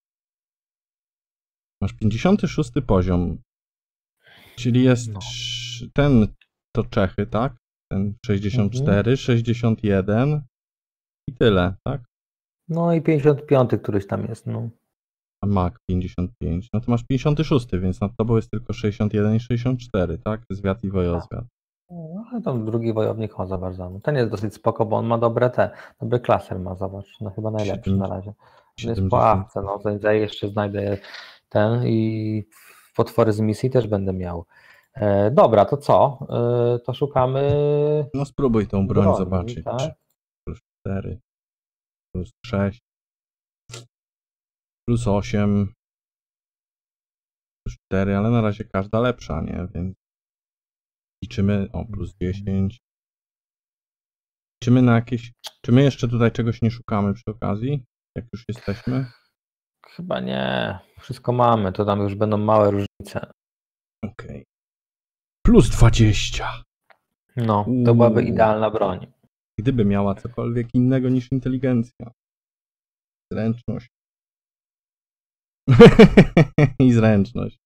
Masz pięćdziesiąty szósty poziom. Czyli jest No. sz- ten, to Czechy, tak? Ten sześćdziesiąt cztery, Mhm. sześćdziesiąt jeden i tyle, tak? No i pięćdziesiąt pięć któryś tam jest, no. A Mac pięćdziesiąt pięć. No to masz pięćdziesiąty szósty, więc nad tobą jest tylko sześćdziesiąt jeden i sześćdziesiąt cztery, tak? Zwiat i wojozwiat. No, ale tam drugi wojownik, o zobacz, zobacz. Ten jest dosyć spoko, bo on ma dobre te, dobry klaser ma, zobacz, no chyba najlepszy na razie. To jest po awce, no to jeszcze znajdę ten i potwory z misji też będę miał. E, dobra, to co? E, to szukamy... No spróbuj tą broń broni, zobaczyć. tak? Plus cztery, plus sześć, plus osiem, plus cztery, ale na razie każda lepsza, nie? Więc liczymy, o plus dziesięć. Liczymy na jakieś, czy my jeszcze tutaj czegoś nie szukamy przy okazji, jak już jesteśmy? Chyba nie, wszystko mamy, to tam już będą małe różnice. Okej. Okay. Plus dwadzieścia. No, to byłaby Uuu. idealna broń. Gdyby miała cokolwiek innego niż inteligencja. Zręczność. I zręczność.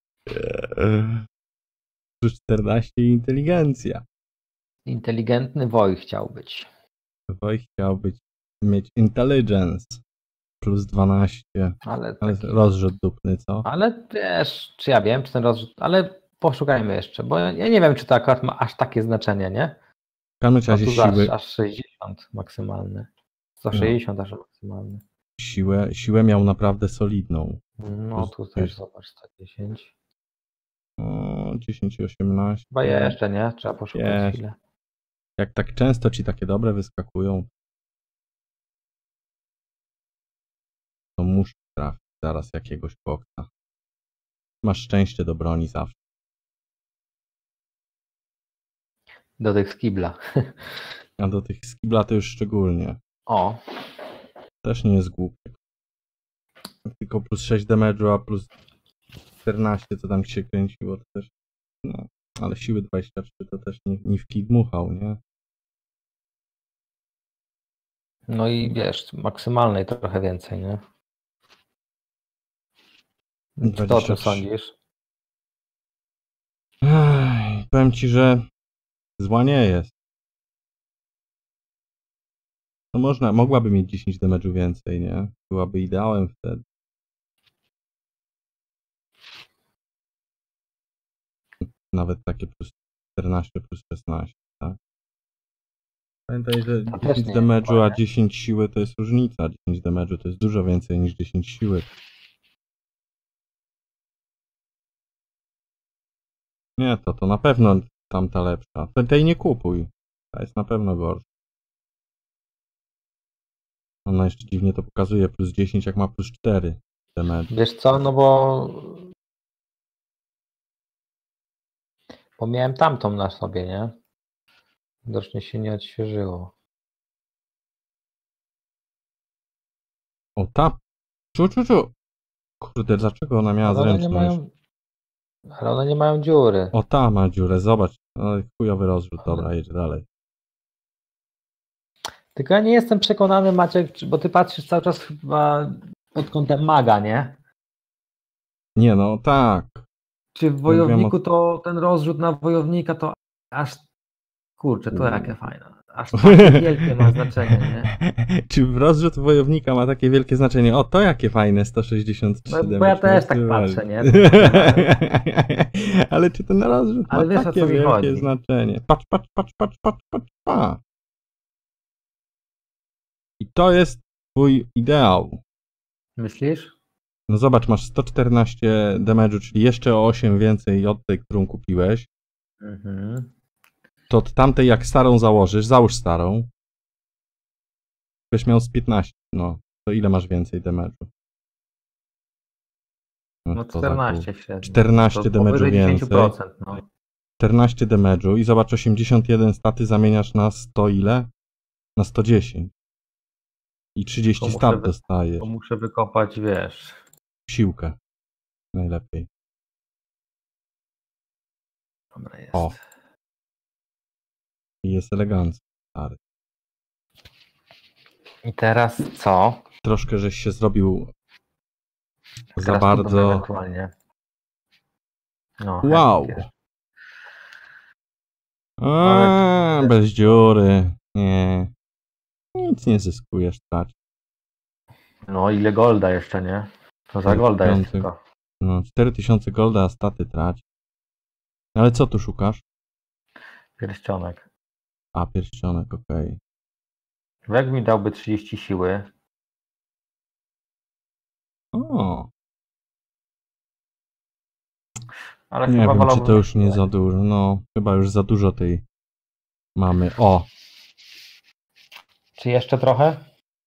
Plus czternaście i inteligencja. Inteligentny woj chciał być. Woj chciał być, mieć intelligence. Plus dwanaście. Ale, Ale taki, rozrzut dupny, co? ale wiesz, czy ja wiem, czy ten rozrzut, ale poszukajmy jeszcze, bo ja nie wiem, czy to akurat ma aż takie znaczenie, nie? W każdym A razie tu zaś siły, aż sześćdziesiąt maksymalny. sto sześćdziesiąt aż maksymalny. siłę, siłę miał naprawdę solidną. No tu też zobacz, sto dziesięć. O, dziesięć i osiemnaście. Chyba jeszcze, nie? Trzeba poszukać Jeszcze. chwilę. Jak tak często ci takie dobre wyskakują, to muszę trafić zaraz jakiegoś koksa. Masz szczęście do broni zawsze. Do tych z kibla. A do tych skibla to już szczególnie. O, Też nie jest głupie. Tylko plus sześć damage'u, a plus czternaście, co tam się kręciło, to też, no, ale siły dwadzieścia trzy to też nie, nie w kij dmuchał, nie? no i wiesz, maksymalnej trochę więcej, nie? Co ty o dwadzieścia tym trzy. sądzisz? Ech, powiem ci, że zła nie jest. No można, mogłaby mieć dziesięć damage'u więcej, nie? Byłaby ideałem wtedy. Nawet takie plus czternaście, plus szesnaście, tak? Pamiętaj, że To też dziesięć nie jest damage'u, zła, a nie? dziesięć siły to jest różnica. dziesięć damage'u to jest dużo więcej niż dziesięć siły. Nie, to to na pewno tamta lepsza. Te- Tej nie kupuj. Ta jest na pewno gorsza. Ona jeszcze dziwnie to pokazuje, plus dziesięć jak ma plus cztery damage. Wiesz co, no bo bo miałem tamtą na sobie, nie? Widocznie się nie odświeżyło. O, ta! Czu, czu, czu! Kurde, dlaczego ona miała Ale one nie zręczność? mają, ale one nie mają dziury. O, ta ma dziurę, zobacz. O, chujowy rozrzut, dobra, jedź dalej. Tylko ja nie jestem przekonany, Maciek, czy- bo ty patrzysz cały czas chyba pod kątem maga, nie? Nie no, tak. Czy w wojowniku to ten rozrzut na wojownika to aż, kurczę, to jakie fajne. Aż takie wielkie ma znaczenie, nie? Czy rozrzut wojownika ma takie wielkie znaczenie? O, to jakie fajne, sto sześćdziesiąt trzy No, bo damage, ja też no, tak zobacz. patrzę, nie? Ale czy ten rozrzut Ale ma wiesz, o takie co mi wielkie chodzi. znaczenie? Patrz, patrz, patrz, patrz, patrz, patrz, patrz. I to jest twój ideał. Myślisz? No zobacz, masz sto czternaście damage'u, czyli jeszcze o osiem więcej od tej, którą kupiłeś. Mhm. To od tamtej jak starą założysz, załóż starą. Byś miał z piętnaście, no. To ile masz więcej damage'u? No co za czternaście kur- średnio. czternaście To damage'u powyżej więcej. dziesięć procent, no. czternaście damage'u i zobacz, osiemdziesiąt jeden staty zamieniasz na sto ile? Na sto dziesięć. I trzydzieści To muszę stat wy- dostajesz. To muszę wykopać, wiesz. Siłkę. Najlepiej. Dobra jest. O. I jest elegancko, stary. I teraz co? Troszkę żeś się zrobił za Teraz bardzo... tu ewentualnie. No, Wow. wiesz. A, Ale- bez dziury. Nie. Nic nie zyskujesz, trać. No ile golda jeszcze, nie? To za golda jest Piąty. tylko. No, cztery tysiące golda, a staty trać. Ale co tu szukasz? Pierścionek. A, pierścionek, okej. Jak mi dałby trzydzieści siły? O, Ale nie chyba wiem, czy wolałbym to na już nie siłę. za dużo. No, chyba już za dużo tej mamy. O, Czy jeszcze trochę?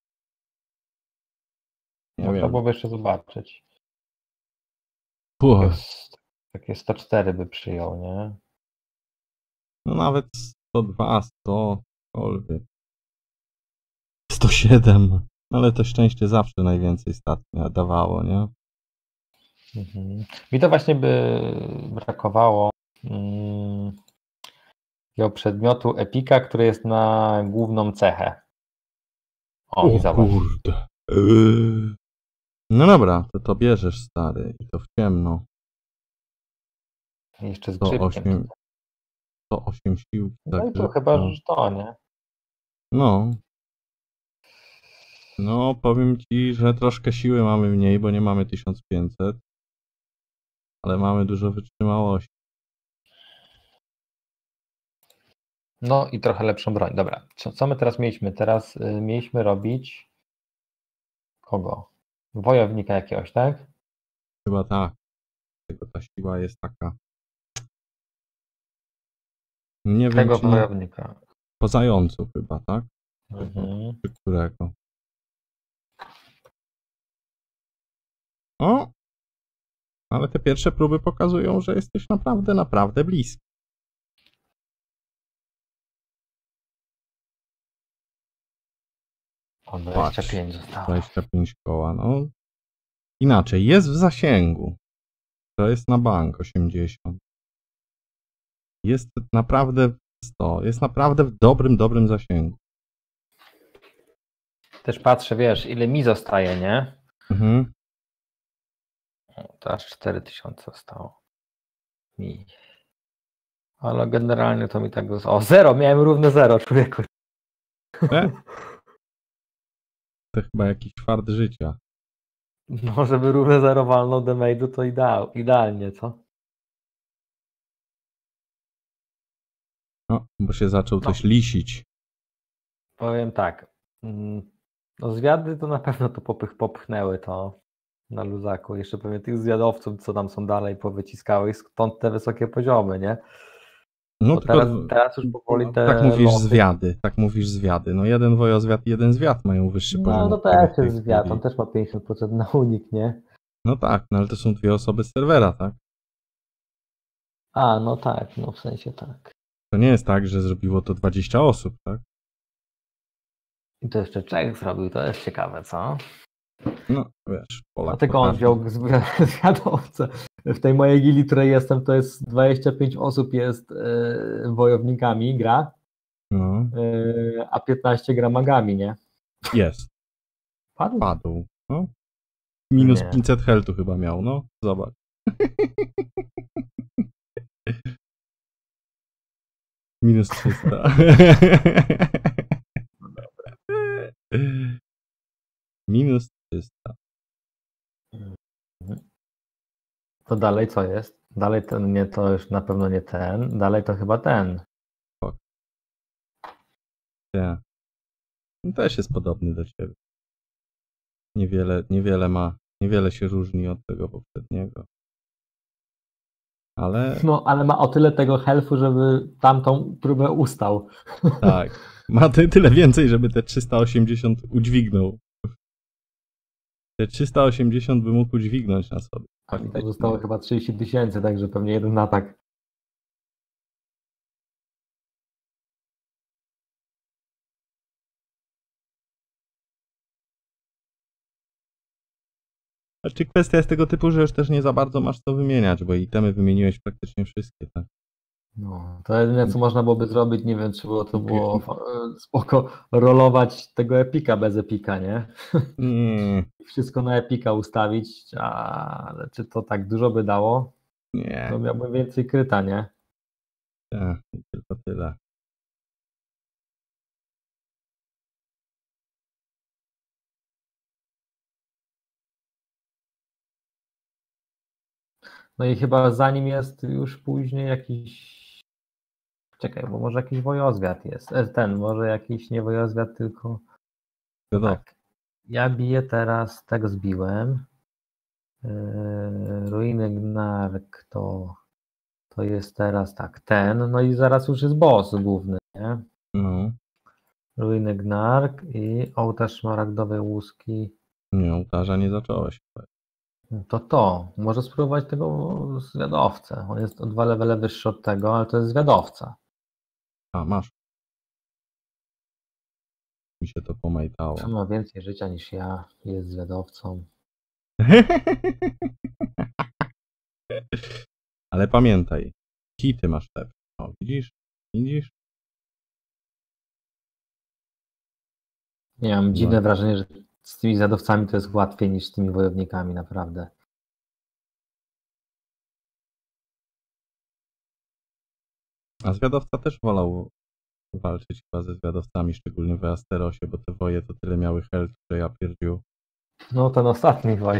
nie Można wiem. byłoby jeszcze zobaczyć. Puh, Jest, takie sto cztery by przyjął, nie? no nawet sto dwa, sto, kolwiek. sto siedem. Ale to szczęście zawsze najwięcej stat dawało, nie? Mhm. Mi to właśnie by brakowało mm, takiego przedmiotu epika, który jest na główną cechę. O, i zobacz. kurde. Yy. No dobra, to to bierzesz, stary. I to w ciemno. Jeszcze z sto grzybkiem. osiem, sto osiem sił. No i to chyba że to, nie? No. No, powiem ci, że troszkę siły mamy mniej, bo nie mamy tysiąc pięćset. Ale mamy dużo wytrzymałości. No i trochę lepszą broń. Dobra, co, co my teraz mieliśmy? Teraz y, mieliśmy robić kogo? Wojownika jakiegoś, tak? Chyba tak. Tylko ta siła jest taka. Nie wiem, Tego czy nie wojownika. po zającu chyba, tak? Mhm. Czy którego? O! Ale te pierwsze próby pokazują, że jesteś naprawdę, naprawdę bliski. O, dwadzieścia pięć Patrz, zostało. dwadzieścia pięć koła, no. Inaczej, jest w zasięgu. To jest na bank osiemdziesiąt. Jest naprawdę sto. Jest naprawdę w dobrym, dobrym zasięgu. Też patrzę, wiesz, ile mi zostaje, nie? Mhm. O, to aż cztery tysiące zostało. Mi. Ale generalnie to mi tak zostało. O, zero, miałem równe zero, człowieku. E? To chyba jakiś fart życia. No, żeby równe zero walnął damage'u, to ideał, idealnie, co? No, bo się zaczął No. coś lisić. Powiem tak. mm, No zwiady to na pewno to popych, popchnęły to na luzaku. Jeszcze pewnie tych zwiadowców, co tam są dalej, powyciskały, stąd te wysokie poziomy, nie? No Bo tylko teraz, teraz już powoli te tak mówisz loty... zwiady, tak mówisz zwiady. No jeden wojozwiat i jeden zwiat mają wyższy poziom. No to od ciebie w też tej jest zwiad, chwili. on też ma pięćdziesiąt procent na unik, nie? No tak, no ale to są dwie osoby z serwera, tak? A, no tak, no w sensie tak. To nie jest tak, że zrobiło to dwadzieścia osób, tak? I to jeszcze Czech zrobił, to jest ciekawe, co? No wiesz, Polak Dlatego on potrafi. wziął zwi- zwiadowcę. W tej mojej gili, której jestem, to jest dwadzieścia pięć osób jest e, wojownikami, gra, No, e, a piętnaście gra magami, nie? jest. Padł? Padł. No. Minus Nie. pięćset heltu chyba miał, no. Zobacz. Minus trzysta. Minus trzysta. To dalej co jest? Dalej ten, nie, to już na pewno nie ten. Dalej to chyba ten. Nie. No też jest podobny do ciebie. Niewiele, niewiele ma, niewiele się różni od tego poprzedniego. Ale No, ale ma o tyle tego helfu, żeby tamtą próbę ustał. tak, ma ty, tyle więcej, żeby te trzysta osiemdziesiąt udźwignął. Te trzysta osiemdziesiąt by mógł udźwignąć na sobie. A mi tam zostało chyba trzydzieści tysięcy, także pewnie jeden atak. Znaczy kwestia jest tego typu, że już też nie za bardzo masz co wymieniać, bo itemy wymieniłeś praktycznie wszystkie, tak? No, to jedyne, co można byłoby zrobić, nie wiem, czy było to było e, spoko, rolować tego epika bez epika, nie? Nie, Wszystko na epika ustawić, ale czy to tak dużo by dało? nie, To miałbym więcej kryta, nie? nie, tylko tyle. No i chyba za nim jest już później jakiś... Czekaj, bo może jakiś wojozwiat jest. E, Ten, może jakiś nie wojozwiat, tylko... Wiadomo. Tak. Ja biję teraz, tak zbiłem. Yy, Ruiny Gnark to, to jest teraz tak, ten, no i zaraz już jest boss główny, nie? No, Ruiny Gnark i ołtarz szmaragdowej łuski. nie, ołtarza nie zacząłeś. To to, może spróbować tego zwiadowcę. On jest o dwa levele wyższy od tego, ale to jest zwiadowca. A, masz. Mi się to pomajtało. On ma więcej życia niż ja, jest zwiadowcą. Ale pamiętaj, hity masz lepsze. O, widzisz? Widzisz? Nie mam dziwne No. wrażenie, że z tymi zwiadowcami to jest łatwiej niż z tymi wojownikami, naprawdę. A zwiadowca też wolał walczyć chyba ze zwiadowcami, szczególnie w Asterosie, bo te woje to tyle miały health, że ja pierdził. No ten ostatni woj.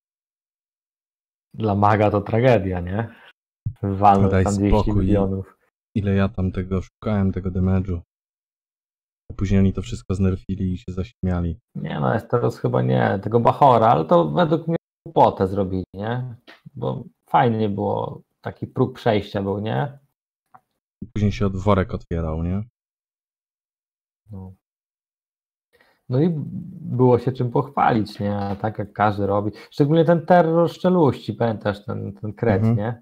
Dla maga to tragedia, nie? Walnął Daj tam dwieście spokój. milionów. Ile ja tam tego szukałem, tego damage'u. A później oni to wszystko znerfili i się zaśmiali. Nie no, jest teraz chyba nie, tego Bachora, ale to według mnie głupotę zrobili, nie? Bo fajnie było, taki próg przejścia był, nie? Później się od worek otwierał, nie? No. No i było się czym pochwalić, nie? A tak jak każdy robi. Szczególnie ten terror szczeluści, pamiętasz, ten, ten kret, Mhm. nie?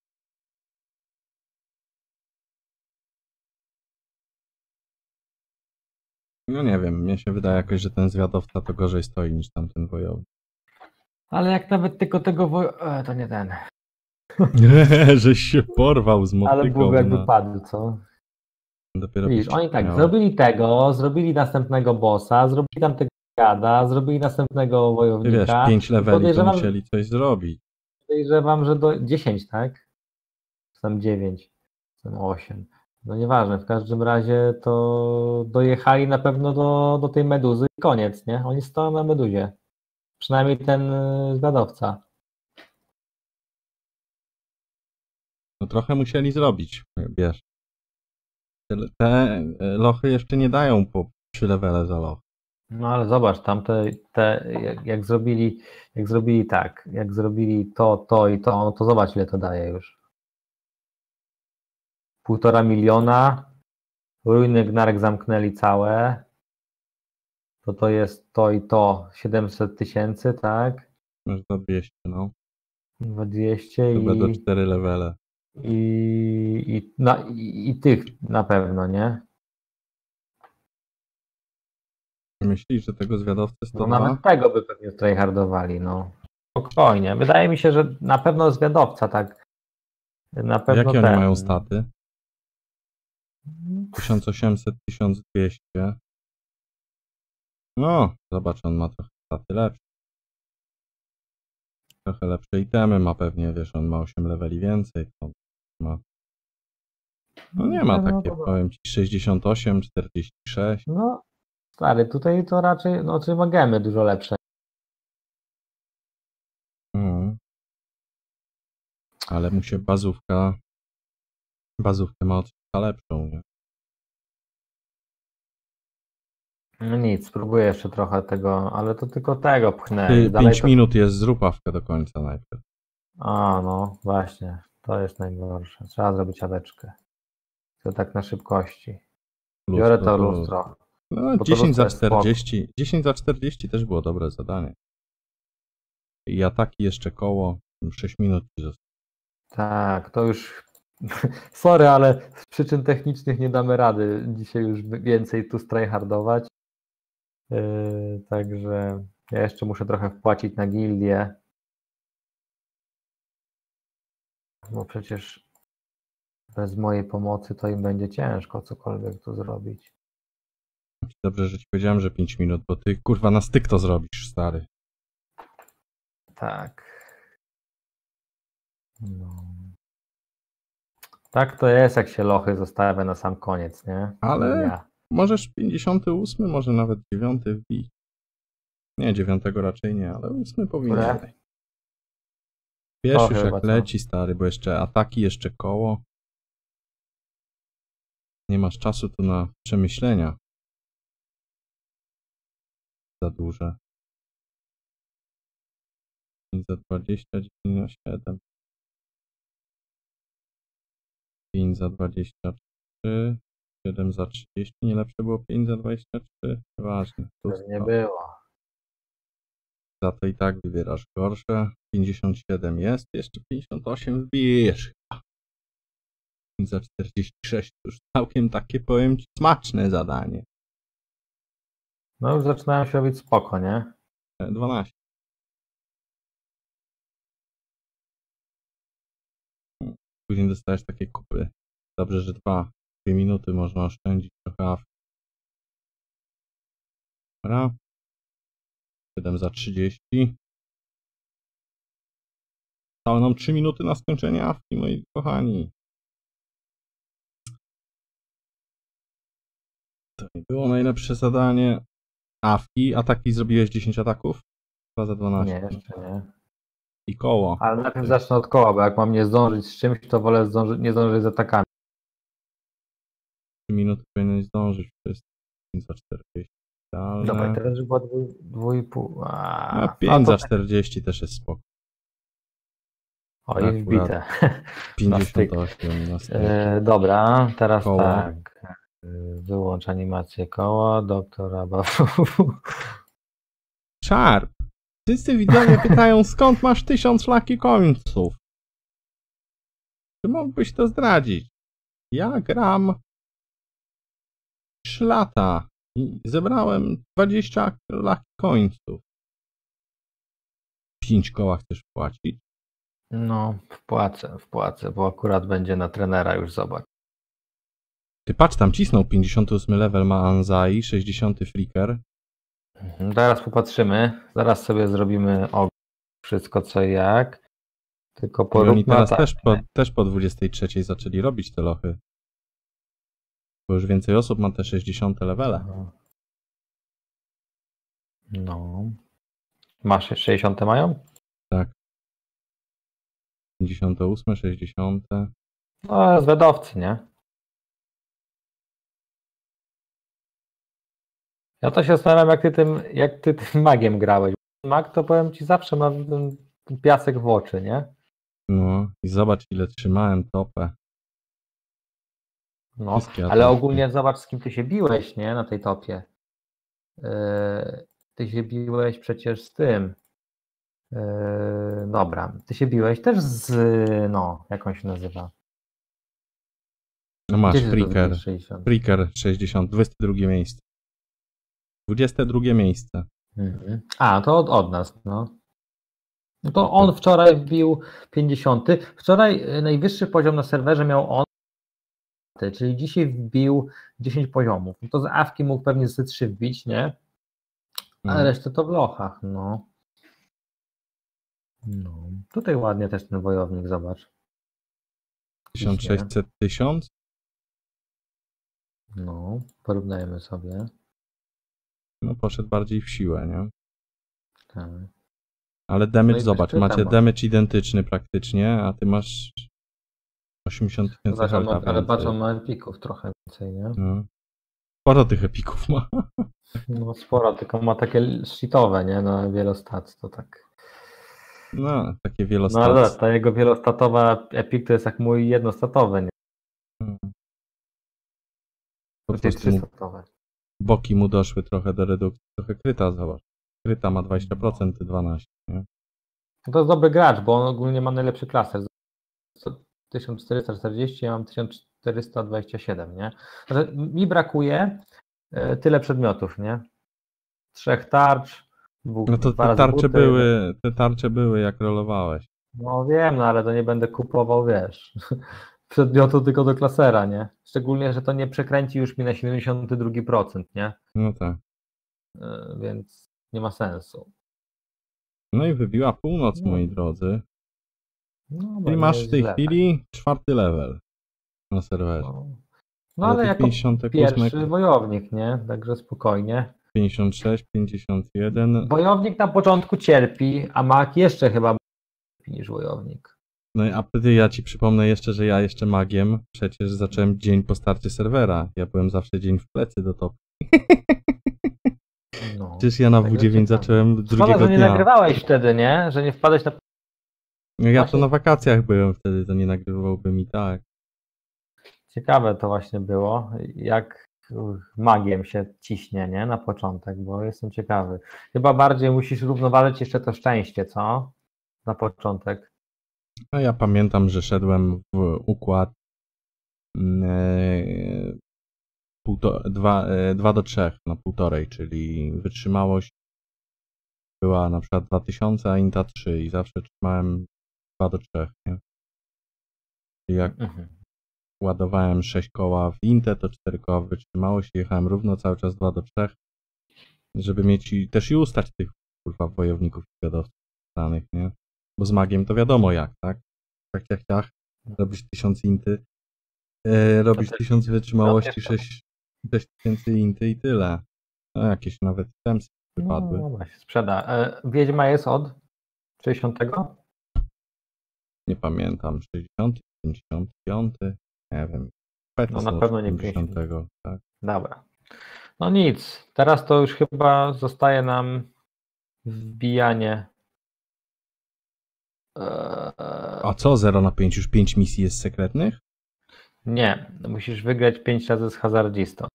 No nie wiem, mnie się wydaje jakoś, że ten zwiadowca to gorzej stoi niż tamten wojownik. Ale jak nawet tylko tego wo... e, to nie ten. Żeś się porwał z Ale motyką Bóg jakby na... padł, co? Dopiero Widzisz, by oni tak, miało. zrobili tego, zrobili następnego bossa, zrobili tamtego gada, zrobili następnego Ty wojownika. wiesz, pięć I leveli to podejrzewam, musieli coś zrobić. podejrzewam, że do dziesięć, tak? Czy tam dziewięć, czy tam osiem. No nieważne, w każdym razie to dojechali na pewno do, do tej meduzy i koniec, nie? Oni stoją na meduzie. Przynajmniej ten y, zwiadowca. No trochę musieli zrobić, wiesz. Te, te lochy jeszcze nie dają po trzy levele za loch. No ale zobacz, tamte, te, jak, jak zrobili, jak zrobili tak, jak zrobili to, to i to, no to zobacz, ile to daje już. Półtora miliona, ruiny Gnarek zamknęli całe, to to jest to i to, siedemset tysięcy, tak? Masz za dwieście, no. Dwa dwieście To będą i, cztery levele. i, i, na, i, i tych na pewno, nie? Myślisz, że tego zwiadowcy No sto dwa? nawet tego by pewnie tryhardowali, no. Spokojnie. Wydaje mi się, że na pewno zwiadowca, tak. Na pewno Jakie oni ten. mają staty? tysiąc osiemset, tysiąc dwieście. No, zobacz, on ma trochę staty lepsze. Trochę lepsze itemy ma pewnie, wiesz, on ma osiem leveli więcej. To ma... No nie ma No, takie, to- powiem ci, sześćdziesiąt osiem, czterdzieści sześć. no stary, tutaj to raczej, no czy magemy dużo lepsze. Mhm. Ale mu się bazówka, bazówkę ma o trochę lepszą, nie? No nic, spróbuję jeszcze trochę tego, ale to tylko tego pchnę. Ty, Dalej pięć to... minut jest, zrób awkę do końca najpierw. A, no właśnie, to jest najgorsze. Trzeba zrobić aweczkę. To tak na szybkości. Biorę Lustro, to to- lustro. No, to dziesięć za lustro jest spoko. czterdzieści. dziesięć za czterdzieści też było dobre zadanie. I ataki jeszcze koło. sześć minut ci zostało. Tak, to już. Sorry, ale z przyczyn technicznych nie damy rady dzisiaj już więcej tu tryhardować. Yy, także ja jeszcze muszę trochę wpłacić na gildię. Bo przecież bez mojej pomocy to im będzie ciężko cokolwiek tu zrobić. Dobrze, że ci powiedziałem, że pięć minut, bo ty kurwa na styk to zrobisz, stary. Tak. No. Tak to jest, jak się lochy zostawia na sam koniec, nie? Ale Ja. możesz pięćdziesiąty ósmy, może nawet dziewiąty wbić. Nie, dziewiątego raczej nie, ale ósmy powinien. Które? Wiesz O, już chyba jak co. leci, stary, bo jeszcze ataki, jeszcze koło. Nie masz czasu tu na przemyślenia. Za duże. pięć za dwadzieścia, dziewięć za siedem. pięć za dwadzieścia trzy. siedem za trzydzieści. Nie lepsze było pięć za dwadzieścia trzy? Nieważne. Nie było. Za to i tak wybierasz gorsze. pięćdziesiąt siedem jest, jeszcze pięćdziesiąt osiem wbijesz chyba. pięć za czterdzieści sześć to już całkiem takie, powiem ci, smaczne zadanie. No już zaczynają się robić spoko, nie? dwanaście. Później dostajesz takie kupy. Dobrze, że dwa, dwie minuty można oszczędzić trochę awki. Dobra. siedem za trzydzieści. Stały nam trzy minuty na skończenie awki, moi kochani. To nie było najlepsze zadanie. Awki, ataki zrobiłeś dziesięć ataków? dwa za dwanaście. Nie, jeszcze nie. I koło. Ale najpierw zacznę od koła, bo jak mam nie zdążyć z czymś, to wolę zdąży, nie zdążyć z atakami. no to powinien zdążyć wszystko. pięć za czterdzieści. Dobra, Idealne. teraz już było dwu- dwu i pół. A, A no pięć to za tak. czterdzieści też jest spoko. O, i Akurat wbite. Na pięćdziesiąt styk. osiem na styk. E, dobra, teraz Koło. tak. E, Wyłącz animację koła, doktora Bafu. Sharp! Wszyscy widzowie pytają, skąd masz tysiąc lucky coinsów? Czy mógłbyś to zdradzić? Ja gram trzy lata i zebrałem dwadzieścia lucky coinsów. pięć koła chcesz płacić? No, wpłacę, wpłacę, bo akurat będzie na trenera już, zobacz. Ty patrz, tam cisnął pięćdziesiąty ósmy level ma Anzai, sześćdziesiąty Flicker. Mhm, zaraz popatrzymy, zaraz sobie zrobimy og- wszystko co i jak. Tylko I oni poróbmy teraz tak. też po, też po dwudziestej trzeciej zaczęli robić te lochy. Bo już więcej osób ma te sześćdziesiąte levele. No. Masz sześćdziesiąte mają? Tak. pięćdziesiąte ósme, sześćdziesiąte. No, zwiadowcy, nie? Ja to się zastanawiam, jak ty tym, jak ty tym magiem grałeś. Mag to powiem ci zawsze ma ten piasek w oczy, nie? No i zobacz ile trzymałem topę. No, Wszystkie ale ataki. ogólnie zobacz, z kim ty się biłeś, nie? Na tej topie. Yy, ty się biłeś przecież z tym. Yy, dobra, ty się biłeś też z, no, jak on się nazywa? No masz Gdzie ty to Flicker. widzisz sześćdziesiąt? Flicker sześćdziesiąt, dwudzieste drugie miejsce. dwudzieste drugie miejsce. Mhm. A, to od, od nas, no. No to on wczoraj wbił pięćdziesiąty. Wczoraj y, najwyższy poziom na serwerze miał on, czyli dzisiaj wbił dziesięć poziomów. No to z awki mógł pewnie ze trzy wbić, nie? A No. resztę to w lochach, no. No. Tutaj ładnie też ten wojownik, zobacz. tysiąc sześćset, tysiąc. No, porównajmy sobie. No poszedł bardziej w siłę, nie? Tak. Ale damage, No i zobacz, bez macie pytań, damage identyczny praktycznie, a ty masz osiemdziesiąt tysięcy Zobacz, on ma, helta ale więcej. patrz, on ma epików trochę więcej, nie? No. Sporo tych epików ma. No sporo, tylko ma takie shitowe, nie? Na wielostat, to tak. No, takie No wielostat. ale ta jego wielostatowa epik to jest jak mój jednostatowy, nie? Po To jest prostu mu trzystatowe. boki mu doszły trochę do redukcji. Trochę kryta, zobacz. Kryta ma dwadzieścia procent, ty dwanaście procent, nie? No to jest dobry gracz, bo on ogólnie ma najlepszy klaser. tysiąc czterysta czterdzieści, ja mam tysiąc czterysta dwadzieścia siedem, nie? Znaczy, mi brakuje e, tyle przedmiotów, nie? Trzech tarcz, dwóch, No to dwa te razy tarcze buty. były, te tarcze były jak rolowałeś. No wiem, no ale to nie będę kupował, wiesz, przedmiotu tylko do klasera, nie? Szczególnie, że to nie przekręci już mi na siedemdziesiąt dwa procent, nie? No tak. E, Więc nie ma sensu. No i wybiła północ, No. moi drodzy. No, bo Czyli nie masz jest w tej źle, chwili czwarty level na tak. serwerze. No, no Ale ale tych jako pięćdziesiąt pierwszy ósmy, wojownik, nie? Także spokojnie. pięćdziesiąt sześć, pięćdziesiąt jeden. Wojownik na początku cierpi, a mak jeszcze chyba lepiej niż wojownik. No i a wtedy ja ci przypomnę jeszcze, że ja jeszcze magiem przecież zacząłem dzień po starcie serwera. Ja byłem zawsze dzień w plecy do topu. No. Przecież ja na Także W dziewięć ciekawe. zacząłem Szkoda, drugiego że nie dnia. nagrywałeś wtedy, nie? Że nie wpadłeś na... No ja to Właśnie- na wakacjach byłem wtedy, to nie nagrywałby mi tak. Ciekawe to właśnie było, jak magiem się ciśnie, nie? Na początek, bo jestem ciekawy. Chyba bardziej musisz równoważyć jeszcze to szczęście, co? Na początek. No ja pamiętam, że szedłem w układ e, półto, dwa, e, dwa do trzech na półtorej, czyli wytrzymałość była na przykład dwa tysiące, a inta trzy i zawsze trzymałem dwa do trzech, nie? Czyli jak Mhm. ładowałem sześć koła w intę, to cztery koła w wytrzymałość i jechałem równo cały czas dwa do trzech, żeby mieć i też i ustać tych kurwa wojowników i wiadowców danych, nie? Bo z magiem to wiadomo jak, tak? Tak jak jak robisz tysiąc inty, e, robisz też tysiąc wytrzymałości, robisz to. sześć tysięcy inty i tyle. No jakieś nawet temsy wypadły. No właśnie, sprzeda. E, Wiedźma jest od sześćdziesiątego? Nie pamiętam, sześćdziesiąty, pięćdziesiąty piąty, nie wiem. Peta No na są pewno nie pięćdziesiątego, tak. Dobra. No nic, teraz to już chyba zostaje nam wbijanie. Eee, A co zero na pięć? Już pięć misji jest sekretnych? Nie, musisz wygrać pięć razy z hazardzistą.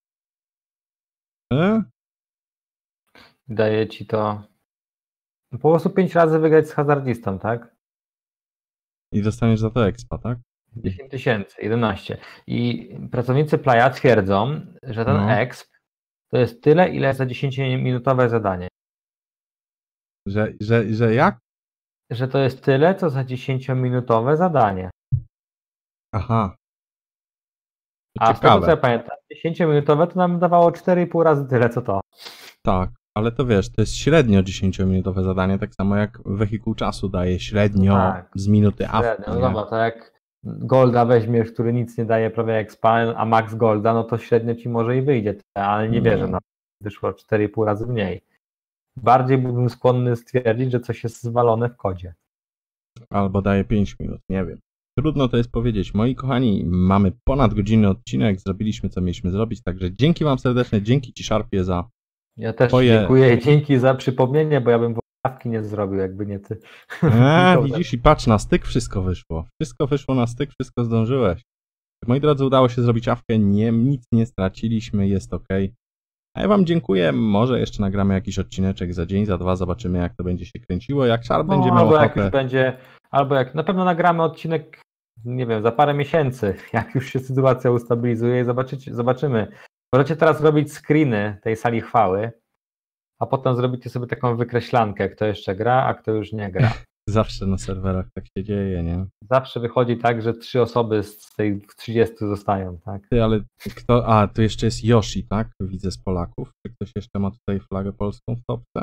E? Daje ci to. Po prostu pięć razy wygrać z hazardzistą, tak? I dostaniesz za to expa, tak? dziesięć tysięcy, jedenaście. I pracownicy Playa twierdzą, że ten No. exp to jest tyle, ile za dziesięciominutowe zadanie. Że, że, że jak? Że to jest tyle, co za dziesięciominutowe zadanie. Aha. A z tego, co Ciekawe. ja pamiętam, dziesięciominutowe to nam dawało cztery i pół razy tyle, co to. Tak, ale to wiesz, to jest średnio dziesięciominutowe zadanie, tak samo jak wehikuł czasu daje średnio No tak. z minuty Średnio. after. No nie? dobra, to jak Golda weźmiesz, który nic nie daje prawie jak span, a max Golda, no to średnio ci może i wyjdzie, ale nie No. wierzę, no. Wyszło cztery i pół razy mniej. Bardziej byłbym skłonny stwierdzić, że coś jest zwalone w kodzie. Albo daje pięć minut, nie wiem. Trudno to jest powiedzieć. Moi kochani, mamy ponad godzinny odcinek, zrobiliśmy co mieliśmy zrobić, także dzięki wam serdecznie, dzięki ci Szarpie za... Ja też Twoje- dziękuję i dzięki za przypomnienie, bo ja bym wławki nie zrobił, jakby nie ty. A, Dobra. widzisz i patrz, na styk wszystko wyszło. Wszystko wyszło na styk, wszystko zdążyłeś. Moi drodzy, udało się zrobić awkę, nie, nic nie straciliśmy, jest ok. A ja wam dziękuję, może jeszcze nagramy jakiś odcineczek za dzień, za dwa, zobaczymy jak to będzie się kręciło, jak Szarp No, będzie miał albo jak ochotę. już będzie, albo jak na pewno nagramy odcinek, nie wiem, za parę miesięcy, jak już się sytuacja ustabilizuje i zobaczycie, zobaczymy. Możecie teraz robić screeny tej sali chwały, a potem zrobicie sobie taką wykreślankę, kto jeszcze gra, a kto już nie gra. Zawsze na serwerach tak się dzieje, nie? Zawsze wychodzi tak, że trzy osoby z tej trzydziestu zostają, tak? Ty, ale kto... A, tu jeszcze jest Yoshi, tak? Widzę z Polaków. Czy ktoś jeszcze ma tutaj flagę polską w topce?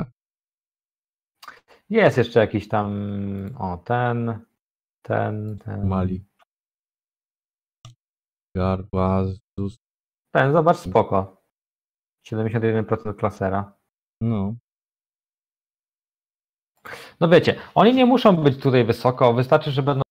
Jest jeszcze jakiś tam, o ten, ten, ten. Mali. Garbazus. Ten, zobacz, spoko. siedemdziesiąt jeden procent klasera. No. No wiecie, oni nie muszą być tutaj wysoko, wystarczy, że będą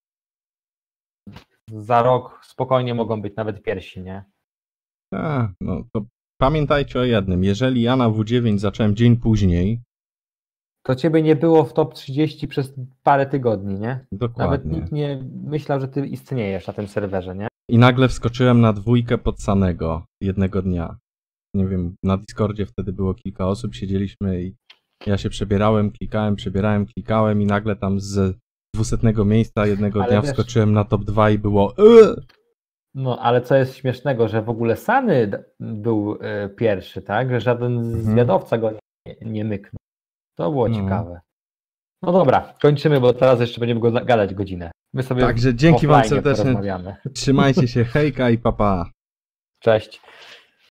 za rok spokojnie mogą być nawet pierwsi, nie? A, no to pamiętajcie o jednym. Jeżeli ja na W dziewięć zacząłem dzień później, To ciebie nie było w top trzydzieści przez parę tygodni, nie? Nawet dokładnie, nikt nie myślał, że ty istniejesz na tym serwerze, nie? i nagle wskoczyłem na dwójkę podsanego jednego dnia. Nie wiem, na Discordzie wtedy było kilka osób, siedzieliśmy i ja się przebierałem, klikałem, przebierałem, klikałem i nagle tam z dwusetnego miejsca jednego Ale dnia wiesz- wskoczyłem na top dwa i było eee! No, ale co jest śmiesznego, że w ogóle Sany d- był e, pierwszy, tak? Że żaden Mhm. zwiadowca go nie, nie myknął. To było No. ciekawe. No dobra, kończymy, bo teraz jeszcze będziemy go gadać godzinę. My sobie Także dzięki wam offline serdecznie. porozmawiamy. Trzymajcie się, hejka i papa. Cześć.